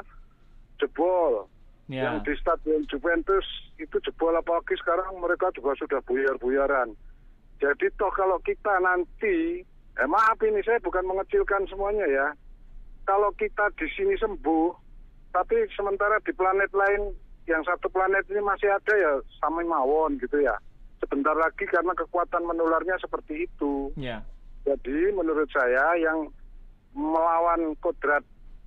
jebol. Yeah. Yang di Stadion Juventus itu jebol, apalagi sekarang mereka juga sudah buyar-buyaran. Jadi toh kalau kita nanti, eh maaf ini saya bukan mengecilkan semuanya ya. Kalau kita di sini sembuh, tapi sementara di planet lain, yang satu planet ini masih ada ya sama mawon gitu ya. Sebentar lagi karena kekuatan menularnya seperti itu. Yeah. Jadi menurut saya yang melawan kodrat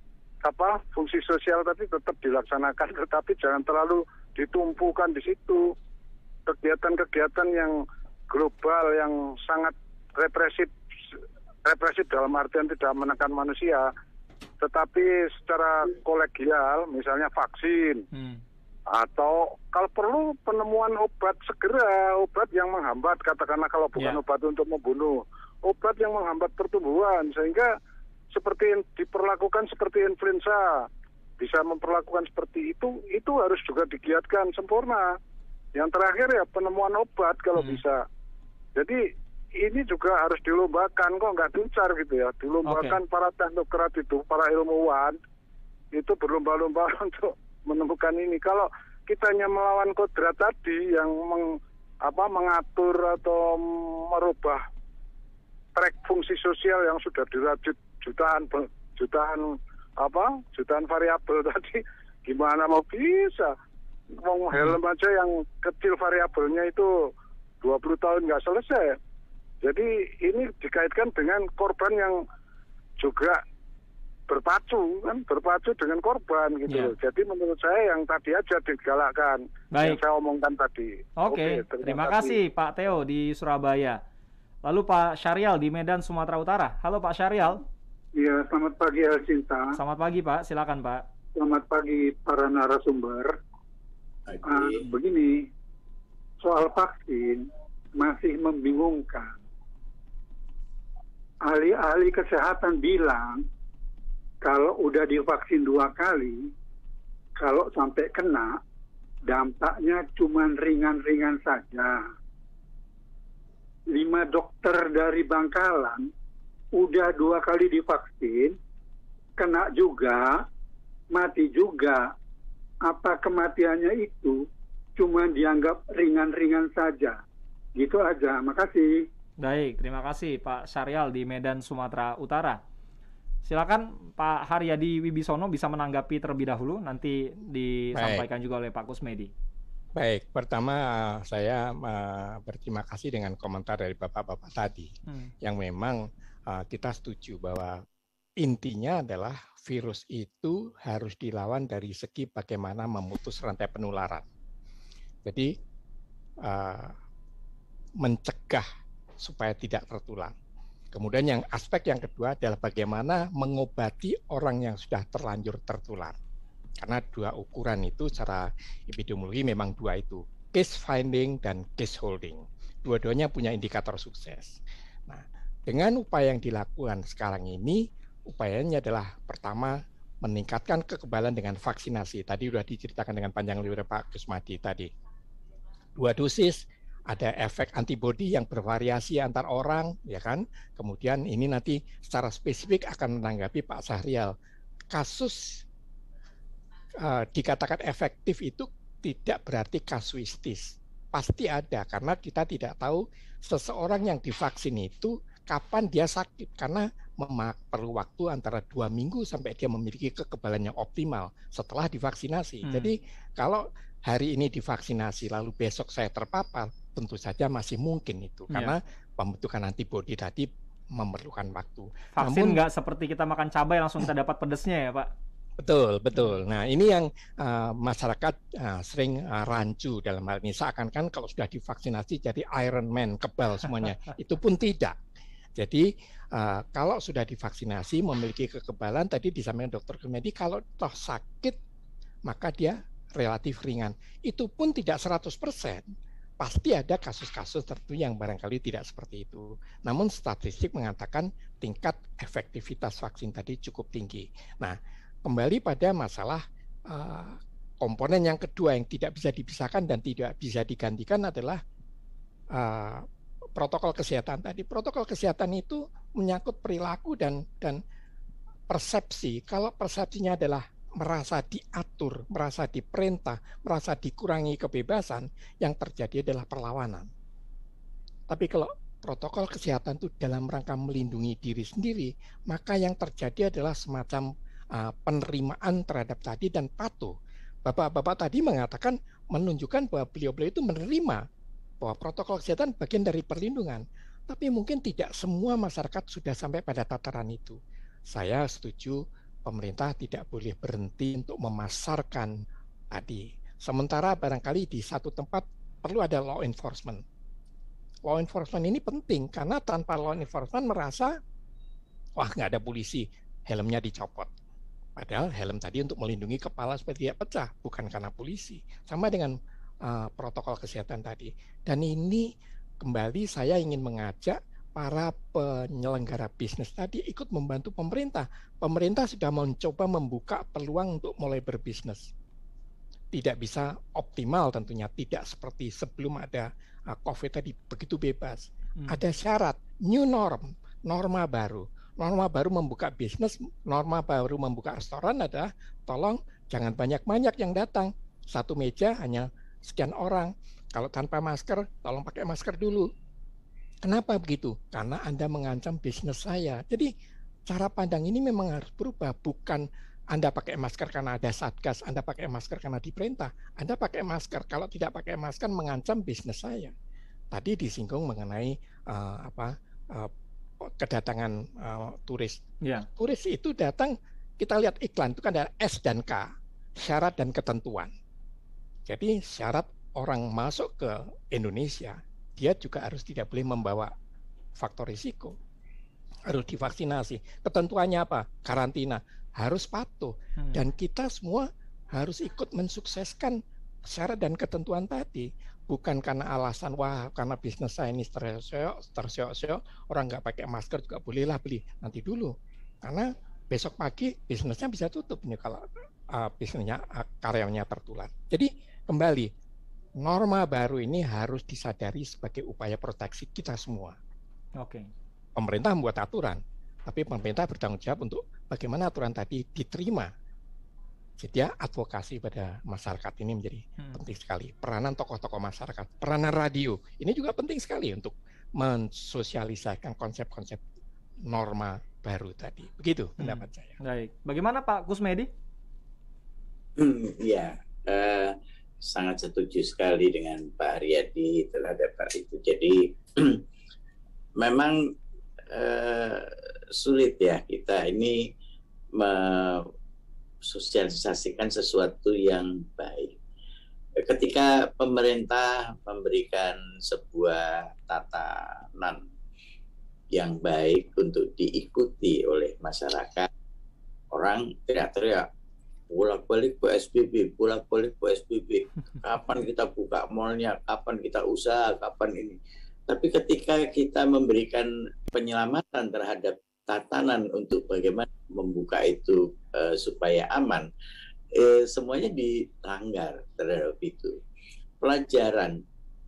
apa fungsi sosial tadi tetap dilaksanakan, tetapi jangan terlalu ditumpukan di situ. Kegiatan-kegiatan yang global yang sangat represif, represif dalam artian tidak menekan manusia, tetapi secara kolegial, misalnya vaksin, hmm. atau kalau perlu penemuan obat segera, obat yang menghambat, katakanlah kalau bukan yeah. obat untuk membunuh, obat yang menghambat pertumbuhan, sehingga seperti yang diperlakukan seperti influenza, bisa memperlakukan seperti itu, itu harus juga digiatkan sempurna. Yang terakhir ya penemuan obat kalau hmm. bisa. Jadi ini juga harus dilombakan, kok nggak gencar gitu ya. Dilombakan okay. para teknokrat itu, para ilmuwan, itu berlomba-lomba untuk menemukan ini. Kalau kita hanya melawan kodrat tadi yang meng, apa, mengatur atau merubah track fungsi sosial yang sudah dirajut jutaan jutaan apa jutaan variabel tadi, gimana mau bisa? Mau helm aja yang kecil variabelnya itu dua puluh tahun nggak selesai. Jadi ini dikaitkan dengan korban yang juga berpacu kan, berpacu dengan korban gitu. Yeah. Jadi menurut saya yang tadi aja digalakkan, Baik. yang saya omongkan tadi. Oke, okay. Oke, terima, terima kasih Pak Theo di Surabaya. Lalu Pak Syarial di Medan, Sumatera Utara. Halo Pak Syarial. Iya, selamat pagi El Cinta. Selamat pagi Pak, silakan Pak. Selamat pagi para narasumber. Uh, begini, soal vaksin masih membingungkan. Ahli-ahli kesehatan bilang kalau udah divaksin dua kali, kalau sampai kena, dampaknya cuma ringan-ringan saja. Lima dokter dari Bangkalan udah dua kali divaksin, kena juga, mati juga. Apa kematiannya itu cuma dianggap ringan-ringan saja. Gitu aja, makasih. Baik, terima kasih Pak Syarial di Medan, Sumatera Utara. Silakan Pak Haryadi Wibisono bisa menanggapi terlebih dahulu, nanti disampaikan Baik. juga oleh Pak Kusmedi. Baik, pertama saya uh, berterima kasih dengan komentar dari Bapak-Bapak tadi, hmm. yang memang uh, kita setuju bahwa intinya adalah virus itu harus dilawan dari segi bagaimana memutus rantai penularan. Jadi uh, mencegah supaya tidak tertular. Kemudian yang aspek yang kedua adalah bagaimana mengobati orang yang sudah terlanjur tertular. Karena dua ukuran itu secara epidemiologi memang dua itu, case finding dan case holding. Dua-duanya punya indikator sukses. Nah, dengan upaya yang dilakukan sekarang ini, upayanya adalah pertama meningkatkan kekebalan dengan vaksinasi. Tadi sudah diceritakan dengan panjang lebar Pak Kusmadi tadi. Dua dosis, ada efek antibodi yang bervariasi antar orang, ya kan? Kemudian ini nanti secara spesifik akan menanggapi Pak Sahrial. Kasus uh, dikatakan efektif itu tidak berarti kasuistis. Pasti ada, karena kita tidak tahu seseorang yang divaksin itu kapan dia sakit, karena perlu waktu antara dua minggu sampai dia memiliki kekebalan yang optimal setelah divaksinasi. Hmm. Jadi kalau hari ini divaksinasi lalu besok saya terpapar, tentu saja masih mungkin itu, yeah. Karena pembentukan antibodi tadi memerlukan waktu. Vaksin nggak seperti kita makan cabai langsung kita dapat pedesnya ya Pak? Betul, betul. Nah ini yang uh, masyarakat uh, sering uh, rancu dalam hal ini, seakan-akan kalau sudah divaksinasi jadi Iron Man, kebal semuanya. Itu pun tidak. Jadi uh, kalau sudah divaksinasi memiliki kekebalan, tadi disampaikan Dokter Kusmedi, kalau toh sakit maka dia relatif ringan. Itu pun tidak seratus persen. Pasti ada kasus-kasus tertentu yang barangkali tidak seperti itu. Namun statistik mengatakan tingkat efektivitas vaksin tadi cukup tinggi. Nah, kembali pada masalah uh, komponen yang kedua yang tidak bisa dipisahkan dan tidak bisa digantikan adalah uh, protokol kesehatan tadi. Protokol kesehatan itu menyangkut perilaku dan dan persepsi. Kalau persepsinya adalah merasa diatur, merasa diperintah, merasa dikurangi kebebasan, yang terjadi adalah perlawanan. Tapi kalau protokol kesehatan itu dalam rangka melindungi diri sendiri, maka yang terjadi adalah semacam uh, penerimaan terhadap tadi dan patuh. Bapak-bapak tadi mengatakan, menunjukkan bahwa beliau-beliau itu menerima bahwa protokol kesehatan bagian dari perlindungan. Tapi mungkin tidak semua masyarakat sudah sampai pada tataran itu. Saya setuju pemerintah tidak boleh berhenti untuk memasarkan tadi. Sementara barangkali di satu tempat perlu ada law enforcement. Law enforcement ini penting karena tanpa law enforcement merasa, wah nggak ada polisi, helmnya dicopot. Padahal helm tadi untuk melindungi kepala supaya tidak pecah, bukan karena polisi. Sama dengan Uh, protokol kesehatan tadi. Dan ini kembali saya ingin mengajak para penyelenggara bisnis tadi ikut membantu pemerintah. Pemerintah sudah mencoba membuka peluang untuk mulai berbisnis. Tidak bisa optimal tentunya, tidak seperti sebelum ada uh, COVID tadi begitu bebas. Hmm. Ada syarat, new norm, norma baru. Norma baru membuka bisnis, norma baru membuka restoran adalah tolong jangan banyak-banyak yang datang. Satu meja hanya sekian orang. Kalau tanpa masker, tolong pakai masker dulu. Kenapa begitu? Karena Anda mengancam bisnis saya. Jadi cara pandang ini memang harus berubah. Bukan Anda pakai masker karena ada satgas, Anda pakai masker karena diperintah. Anda pakai masker, kalau tidak pakai masker mengancam bisnis saya. Tadi disinggung mengenai uh, apa uh, kedatangan uh, turis. Yeah. Turis itu datang, kita lihat iklan itu kan ada S dan K, syarat dan ketentuan. Jadi syarat orang masuk ke Indonesia, dia juga harus tidak boleh membawa faktor risiko. Harus divaksinasi. Ketentuannya apa? Karantina. Harus patuh. Hmm. Dan kita semua harus ikut mensukseskan syarat dan ketentuan tadi. Bukan karena alasan, wah karena bisnis saya ini terseok, terseok-seok, orang nggak pakai masker juga bolehlah beli. Nanti dulu. Karena besok pagi bisnisnya bisa tutup nih kalau uh, bisnisnya uh, karyawannya tertular. Jadi kembali, norma baru ini harus disadari sebagai upaya proteksi kita semua. Oke. Pemerintah membuat aturan, tapi pemerintah bertanggung jawab untuk bagaimana aturan tadi diterima. Jadi advokasi pada masyarakat ini menjadi hmm. penting sekali. Peranan tokoh-tokoh masyarakat, peranan radio, ini juga penting sekali untuk mensosialisasikan konsep-konsep norma baru tadi. Begitu pendapat hmm. saya. Baik. Bagaimana Pak Kusmedi? Hmm, ya. Uh... sangat setuju sekali dengan Pak Haryadi terhadap hal itu. Jadi memang eh, sulit ya kita ini mensosialisasikan sesuatu yang baik. Ketika pemerintah memberikan sebuah tatanan yang baik untuk diikuti oleh masyarakat. Orang teriak-teriak, bolak-balik P S B B, bolak-balik P S B B. Kapan kita buka malnya, kapan kita usaha, kapan ini. Tapi ketika kita memberikan penyelamatan terhadap tatanan untuk bagaimana membuka itu uh, supaya aman, eh, semuanya dilanggar terhadap itu. Pelajaran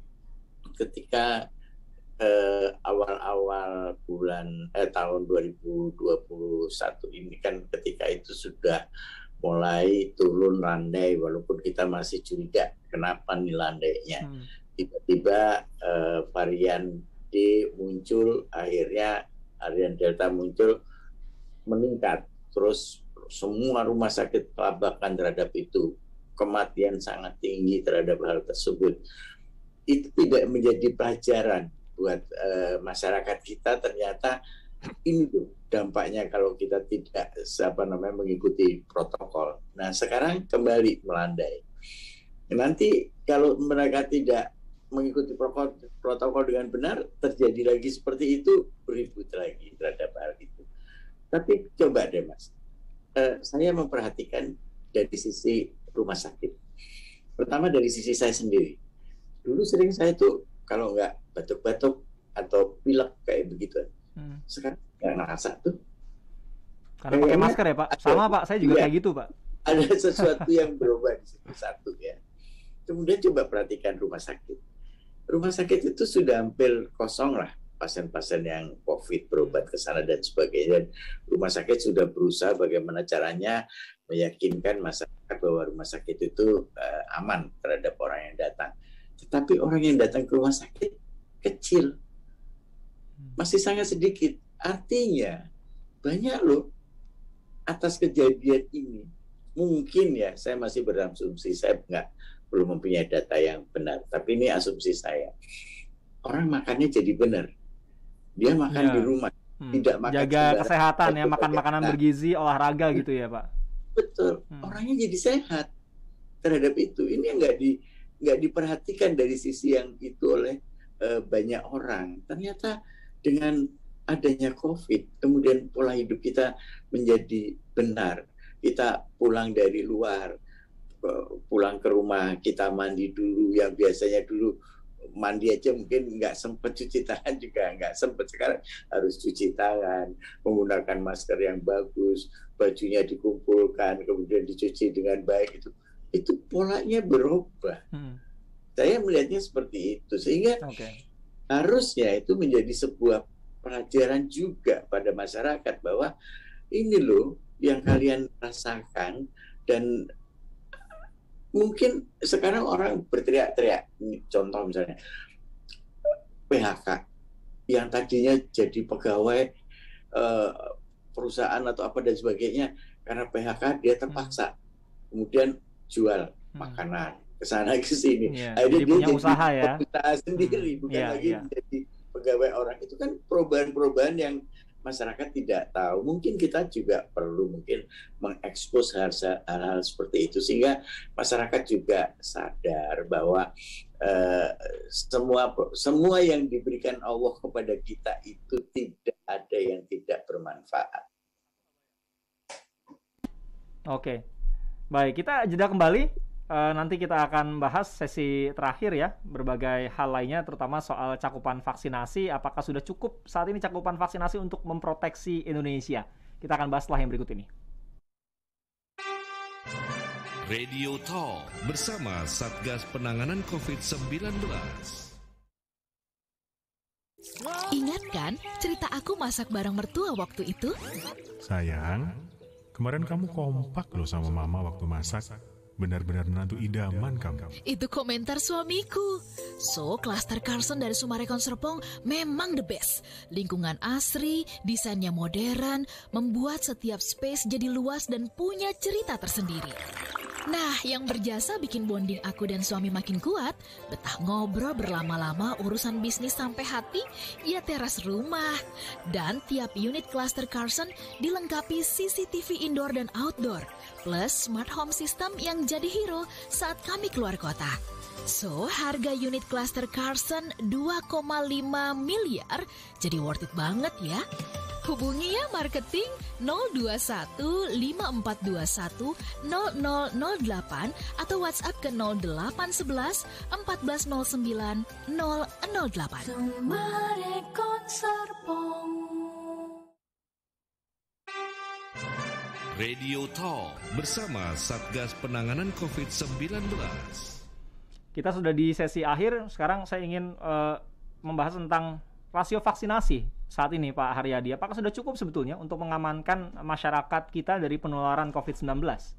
ketika eh, awal-awal bulan eh, tahun dua ribu dua puluh satu ini kan, ketika itu sudah mulai turun landai, walaupun kita masih curiga kenapa nih landainya. Hmm. Tiba-tiba uh, varian D muncul, akhirnya varian Delta muncul, meningkat. Terus semua rumah sakit kelabakan terhadap itu, kematian sangat tinggi terhadap hal tersebut. Itu tidak menjadi pelajaran buat uh, masyarakat kita. Ternyata ini tuh dampaknya kalau kita tidak apa namanya mengikuti protokol. Nah, sekarang kembali melandai. Nanti kalau mereka tidak mengikuti protokol, protokol dengan benar, terjadi lagi seperti itu, beribut lagi terhadap hal itu. Tapi coba deh Mas, uh, saya memperhatikan dari sisi rumah sakit. Pertama dari sisi saya sendiri. Dulu sering saya tuh kalau nggak batuk-batuk atau pilek kayak begitu, Hmm. sekarang nggak ngerasa tuh. Karena pakai masker ya Pak? Sama Pak, saya juga iya, kayak gitu Pak. Ada sesuatu yang berubah di situ satu ya. Kemudian coba perhatikan rumah sakit. Rumah sakit itu sudah hampir kosong lah pasien-pasien yang COVID berobat ke sana dan sebagainya. Dan rumah sakit sudah berusaha bagaimana caranya meyakinkan masyarakat bahwa rumah sakit itu uh, aman terhadap orang yang datang. Tetapi orang yang datang ke rumah sakit kecil, masih sangat sedikit. Artinya banyak loh atas kejadian ini. Mungkin ya, saya masih berasumsi, saya nggak belum mempunyai data yang benar. Tapi ini asumsi saya. Orang makannya jadi benar. Dia makan ya. di rumah, hmm. tidak makan. Jaga kesehatan ya, makan makanan bergizi, olahraga gitu ya Pak. Betul. Hmm. Orangnya jadi sehat terhadap itu. Ini yang nggak di nggak diperhatikan dari sisi yang itu oleh uh, banyak orang. Ternyata dengan adanya COVID, kemudian pola hidup kita menjadi benar. Kita pulang dari luar, pulang ke rumah, kita mandi dulu. Yang biasanya dulu mandi aja mungkin nggak sempat, cuci tangan juga nggak sempat. Sekarang harus cuci tangan, menggunakan masker yang bagus, bajunya dikumpulkan, kemudian dicuci dengan baik. Itu, itu polanya berubah. Hmm. Saya melihatnya seperti itu. Sehingga okay. harusnya itu menjadi sebuah pelajaran juga pada masyarakat bahwa ini loh yang kalian rasakan. Dan mungkin sekarang orang berteriak-teriak, contoh misalnya P H K yang tadinya jadi pegawai uh, perusahaan atau apa dan sebagainya, karena P H K dia terpaksa kemudian jual hmm. makanan ke sana ke sini. Yeah, akhirnya dia punya jadi usaha ya. Usaha sendiri, hmm. bukan yeah, lagi yeah. menjadi pegawai orang. Itu kan perubahan-perubahan yang masyarakat tidak tahu. Mungkin kita juga perlu mungkin mengekspos hal-hal seperti itu sehingga masyarakat juga sadar bahwa uh, semua semua yang diberikan Allah kepada kita itu tidak ada yang tidak bermanfaat. Oke. Baik, kita jeda kembali. Uh, nanti kita akan bahas sesi terakhir ya, berbagai hal lainnya, terutama soal cakupan vaksinasi. Apakah sudah cukup saat ini cakupan vaksinasi untuk memproteksi Indonesia? Kita akan bahas setelah yang berikut ini. Radio Talk bersama Satgas Penanganan covid sembilan belas. Ingat kan cerita aku masak bareng mertua waktu itu? Sayang, kemarin kamu kompak loh sama mama waktu masak. Benar-benar menantu idaman kamu. Itu komentar suamiku. So, Cluster Carson dari Sumarekon Serpong memang the best. Lingkungan asri, desainnya modern, membuat setiap space jadi luas dan punya cerita tersendiri. Nah, yang berjasa bikin bonding aku dan suami makin kuat, betah ngobrol berlama-lama urusan bisnis sampai hati, ya teras rumah. Dan tiap unit Cluster Carson dilengkapi C C T V indoor dan outdoor, plus smart home system yang jadi hero saat kami keluar kota. So, harga unit Cluster Carson dua koma lima miliar jadi worth it banget ya. Hubungi ya marketing nol dua satu lima empat dua satu nol nol nol delapan atau WhatsApp ke nol delapan satu satu empat nol sembilan nol nol delapan. Sumarekon Serpong. Radio Talk bersama Satgas Penanganan covid sembilan belas. Kita sudah di sesi akhir, sekarang saya ingin uh, membahas tentang rasio vaksinasi saat ini Pak Haryadi. Apakah sudah cukup sebetulnya untuk mengamankan masyarakat kita dari penularan covid sembilan belas?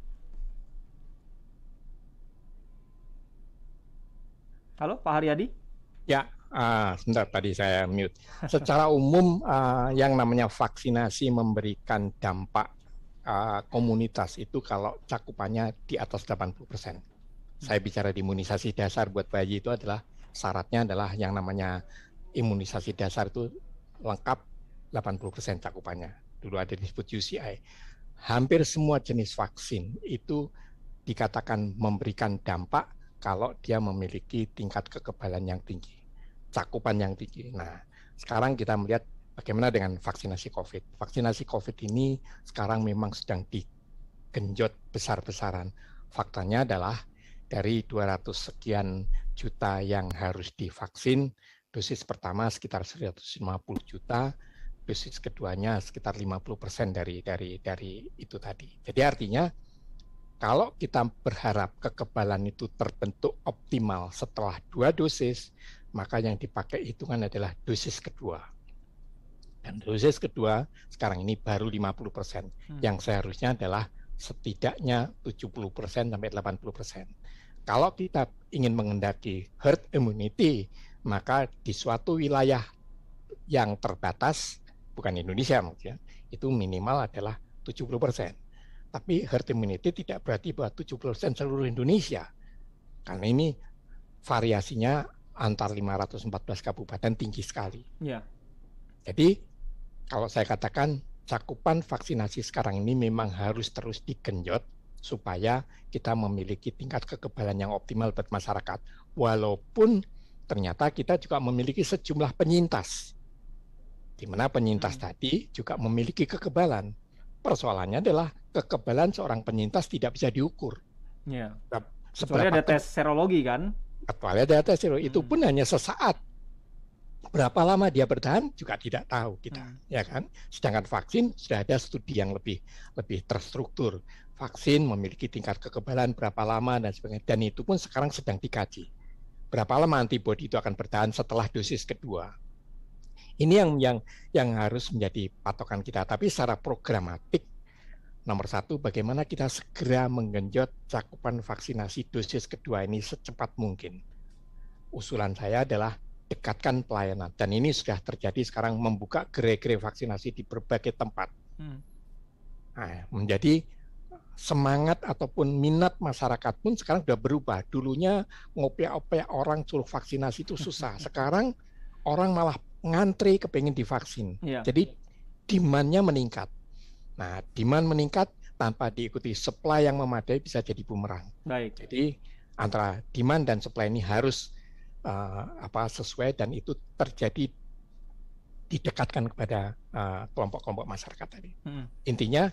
Halo Pak Haryadi? Ya, uh, sebentar tadi saya mute. Secara umum uh, yang namanya vaksinasi memberikan dampak uh, komunitas itu kalau cakupannya di atas delapan puluh persen. Saya bicara di imunisasi dasar buat bayi itu adalah syaratnya adalah yang namanya imunisasi dasar itu lengkap delapan puluh persen cakupannya. Dulu ada disebut U C I. Hampir semua jenis vaksin itu dikatakan memberikan dampak kalau dia memiliki tingkat kekebalan yang tinggi, cakupan yang tinggi. Nah, sekarang kita melihat bagaimana dengan vaksinasi COVID. Vaksinasi COVID ini sekarang memang sedang digenjot besar-besaran. Faktanya adalah dari dua ratus sekian juta yang harus divaksin, dosis pertama sekitar seratus lima puluh juta, dosis keduanya sekitar lima puluh persen dari dari dari itu tadi. Jadi artinya kalau kita berharap kekebalan itu terbentuk optimal setelah dua dosis, maka yang dipakai hitungan adalah dosis kedua. Dan dosis kedua sekarang ini baru lima puluh persen, hmm. yang seharusnya adalah setidaknya tujuh puluh persen sampai delapan puluh persen. Kalau kita ingin mengendaki herd immunity, maka di suatu wilayah yang terbatas, bukan Indonesia maksudnya, itu minimal adalah tujuh puluh persen. Tapi herd immunity tidak berarti bahwa tujuh puluh persen seluruh Indonesia. Karena ini variasinya antar lima ratus empat belas kabupaten tinggi sekali. Ya. Jadi kalau saya katakan cakupan vaksinasi sekarang ini memang harus terus digenjot supaya kita memiliki tingkat kekebalan yang optimal buat masyarakat. Walaupun ternyata kita juga memiliki sejumlah penyintas, di mana penyintas hmm. tadi juga memiliki kekebalan. Persoalannya adalah kekebalan seorang penyintas tidak bisa diukur. Ya. Kecuali ada tes serologi kan? Kecuali ada tes serologi, hmm. itu pun hanya sesaat. Berapa lama dia bertahan juga tidak tahu kita, hmm. ya kan? Sedangkan vaksin sudah ada studi yang lebih lebih terstruktur. Vaksin memiliki tingkat kekebalan berapa lama dan sebagainya, dan itu pun sekarang sedang dikaji. Berapa lama antibodi itu akan bertahan setelah dosis kedua. Ini yang yang yang harus menjadi patokan kita. Tapi secara programatik, nomor satu, bagaimana kita segera menggenjot cakupan vaksinasi dosis kedua ini secepat mungkin. Usulan saya adalah dekatkan pelayanan, dan ini sudah terjadi sekarang, membuka gerai-gerai vaksinasi di berbagai tempat. Hmm. Nah, menjadi semangat ataupun minat masyarakat pun sekarang sudah berubah. Dulunya ngopi-opi orang suruh vaksinasi itu susah. Sekarang orang malah ngantri kepengen divaksin. Ya. Jadi demand-nya meningkat. Nah, demand meningkat tanpa diikuti supply yang memadai bisa jadi bumerang. Baik. Jadi antara demand dan supply ini harus uh, apa sesuai, dan itu terjadi didekatkan kepada uh, kelompok-kelompok masyarakat tadi. Hmm. Intinya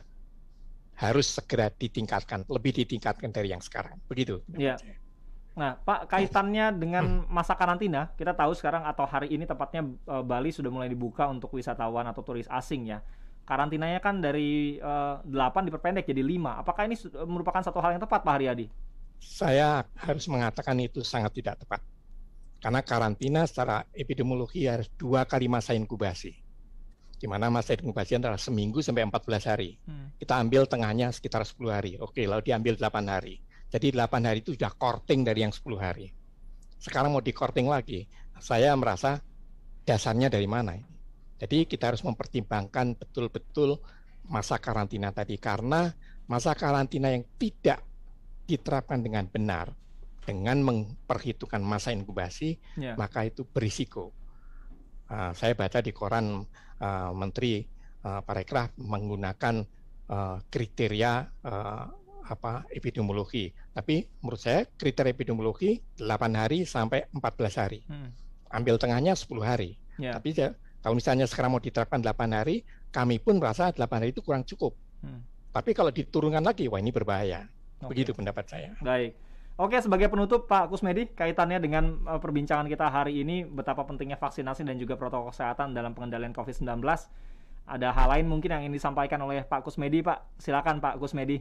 harus segera ditingkatkan, lebih ditingkatkan dari yang sekarang. Begitu. Ya. Nah, Pak, kaitannya dengan masa karantina, kita tahu sekarang atau hari ini tepatnya uh, Bali sudah mulai dibuka untuk wisatawan atau turis asing ya. Karantinanya kan dari uh, delapan diperpendek jadi lima. Apakah ini merupakan satu hal yang tepat, Pak Haryadi? Saya harus mengatakan itu sangat tidak tepat. Karena karantina secara epidemiologi harus dua kali masa inkubasi. Di mana masa inkubasi adalah seminggu sampai empat belas hari. Hmm. Kita ambil tengahnya sekitar sepuluh hari. Oke, lalu diambil delapan hari. Jadi delapan hari itu sudah korting dari yang sepuluh hari. Sekarang mau di-korting lagi. Saya merasa dasarnya dari mana ini? Jadi kita harus mempertimbangkan betul-betul masa karantina tadi. Karena masa karantina yang tidak diterapkan dengan benar, dengan memperhitungkan masa inkubasi, Ya. maka itu berisiko. Uh, saya baca di koran uh, Menteri uh, Parekraf menggunakan uh, kriteria uh, apa epidemiologi. Tapi menurut saya kriteria epidemiologi delapan hari sampai empat belas hari. Hmm. Ambil tengahnya sepuluh hari. Ya. Tapi ya, kalau misalnya sekarang mau diterapkan delapan hari, kami pun merasa delapan hari itu kurang cukup. Hmm. Tapi kalau diturunkan lagi, wah ini berbahaya. Oke. Begitu pendapat saya. Baik. Oke, sebagai penutup Pak Kusmedi, kaitannya dengan uh, perbincangan kita hari ini, betapa pentingnya vaksinasi dan juga protokol kesehatan dalam pengendalian covid sembilan belas. Ada hal lain mungkin yang ingin disampaikan oleh Pak Kusmedi, Pak? Silakan Pak Kusmedi.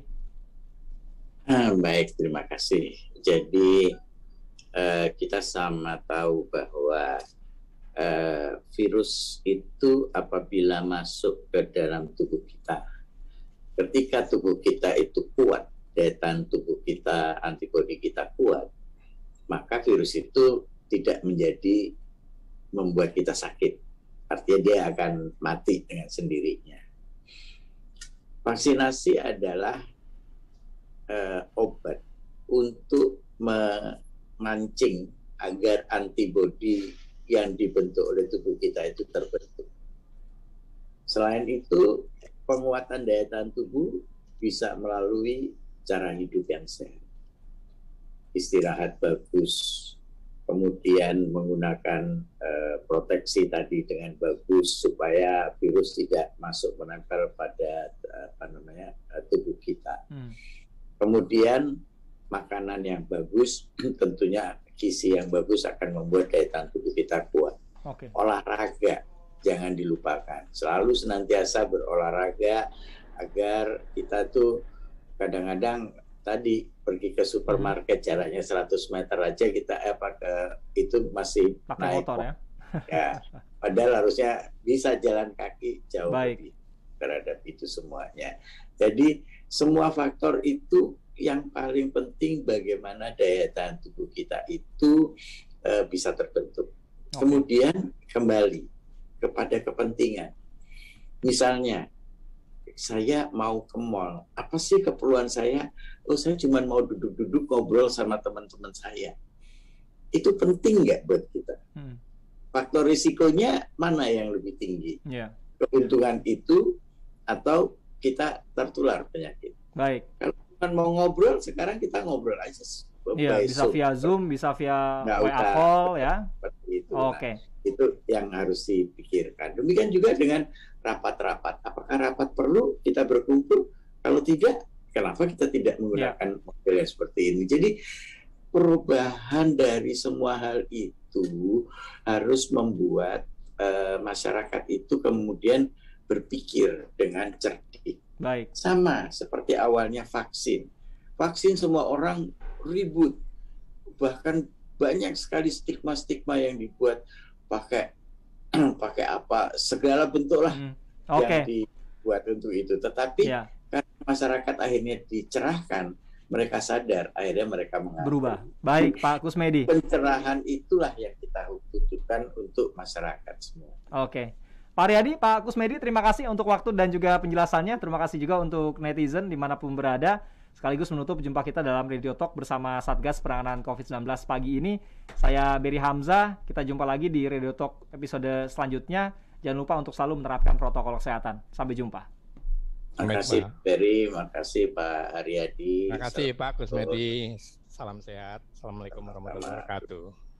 Ah, baik, terima kasih. Jadi uh, kita sama tahu bahwa uh, virus itu apabila masuk ke dalam tubuh kita, ketika tubuh kita itu kuat, daya tahan tubuh kita, antibodi kita kuat, maka virus itu tidak menjadi membuat kita sakit. Artinya dia akan mati dengan sendirinya. Vaksinasi adalah uh, obat untuk memancing agar antibodi yang dibentuk oleh tubuh kita itu terbentuk. Selain itu, penguatan daya tahan tubuh bisa melalui cara hidup yang sehat, istirahat bagus, kemudian menggunakan uh, proteksi tadi dengan bagus supaya virus tidak masuk menempel pada uh, apa namanya uh, tubuh kita. Hmm. Kemudian makanan yang bagus, tentunya gizi yang bagus akan membuat daya tahan tubuh kita kuat. Okay. Olahraga jangan dilupakan, selalu senantiasa berolahraga agar kita tuh kadang-kadang tadi pergi ke supermarket jaraknya seratus meter aja kita eh, apa ke itu masih pakai naik motor ya. Ya, padahal harusnya bisa jalan kaki jauh Baik. lebih terhadap itu semuanya. Jadi semua faktor itu yang paling penting bagaimana daya tahan tubuh kita itu uh, bisa terbentuk. Okay. Kemudian kembali kepada kepentingan. Misalnya saya mau ke mall, apa sih keperluan saya? Oh, saya cuma mau duduk-duduk ngobrol sama teman-teman saya. Itu penting nggak buat kita? Hmm. Faktor risikonya mana yang lebih tinggi? Yeah. Keuntungan itu atau kita tertular penyakit? Baik. Kalau cuma mau ngobrol, sekarang kita ngobrol aja. Iya, bisa Zoom. Via Zoom, bisa via W A call ya. Seperti itu. Oke. Okay. Nah, itu yang harus dipikirkan. Demikian juga dengan rapat-rapat. Apakah rapat perlu kita berkumpul? Kalau tidak, kenapa kita tidak menggunakan yeah. model yang seperti ini? Jadi perubahan dari semua hal itu harus membuat uh, masyarakat itu kemudian berpikir dengan cerdik. Baik. Sama seperti awalnya vaksin. Vaksin semua orang ribut. Bahkan banyak sekali stigma-stigma yang dibuat pakai pakai apa segala bentuk lah hmm. okay. yang dibuat untuk itu. Tetapi yeah. karena masyarakat akhirnya dicerahkan, mereka sadar, akhirnya mereka mengatur. Berubah. Baik, Pak Kusmedi. Pencerahan itulah yang kita butuhkan untuk masyarakat semua. Oke. Okay. Pak Riyadi, Pak Kusmedi, terima kasih untuk waktu dan juga penjelasannya. Terima kasih juga untuk netizen dimanapun berada. Sekaligus menutup jumpa kita dalam Radio Talk bersama Satgas Penanganan covid sembilan belas pagi ini. Saya Berry Hamzah, kita jumpa lagi di Radio Talk episode selanjutnya. Jangan lupa untuk selalu menerapkan protokol kesehatan. Sampai jumpa. Terima kasih Berry, terima kasih Pak Haryadi. Terima kasih Pak Kusmedi. Salam sehat. Assalamualaikum warahmatullahi wabarakatuh.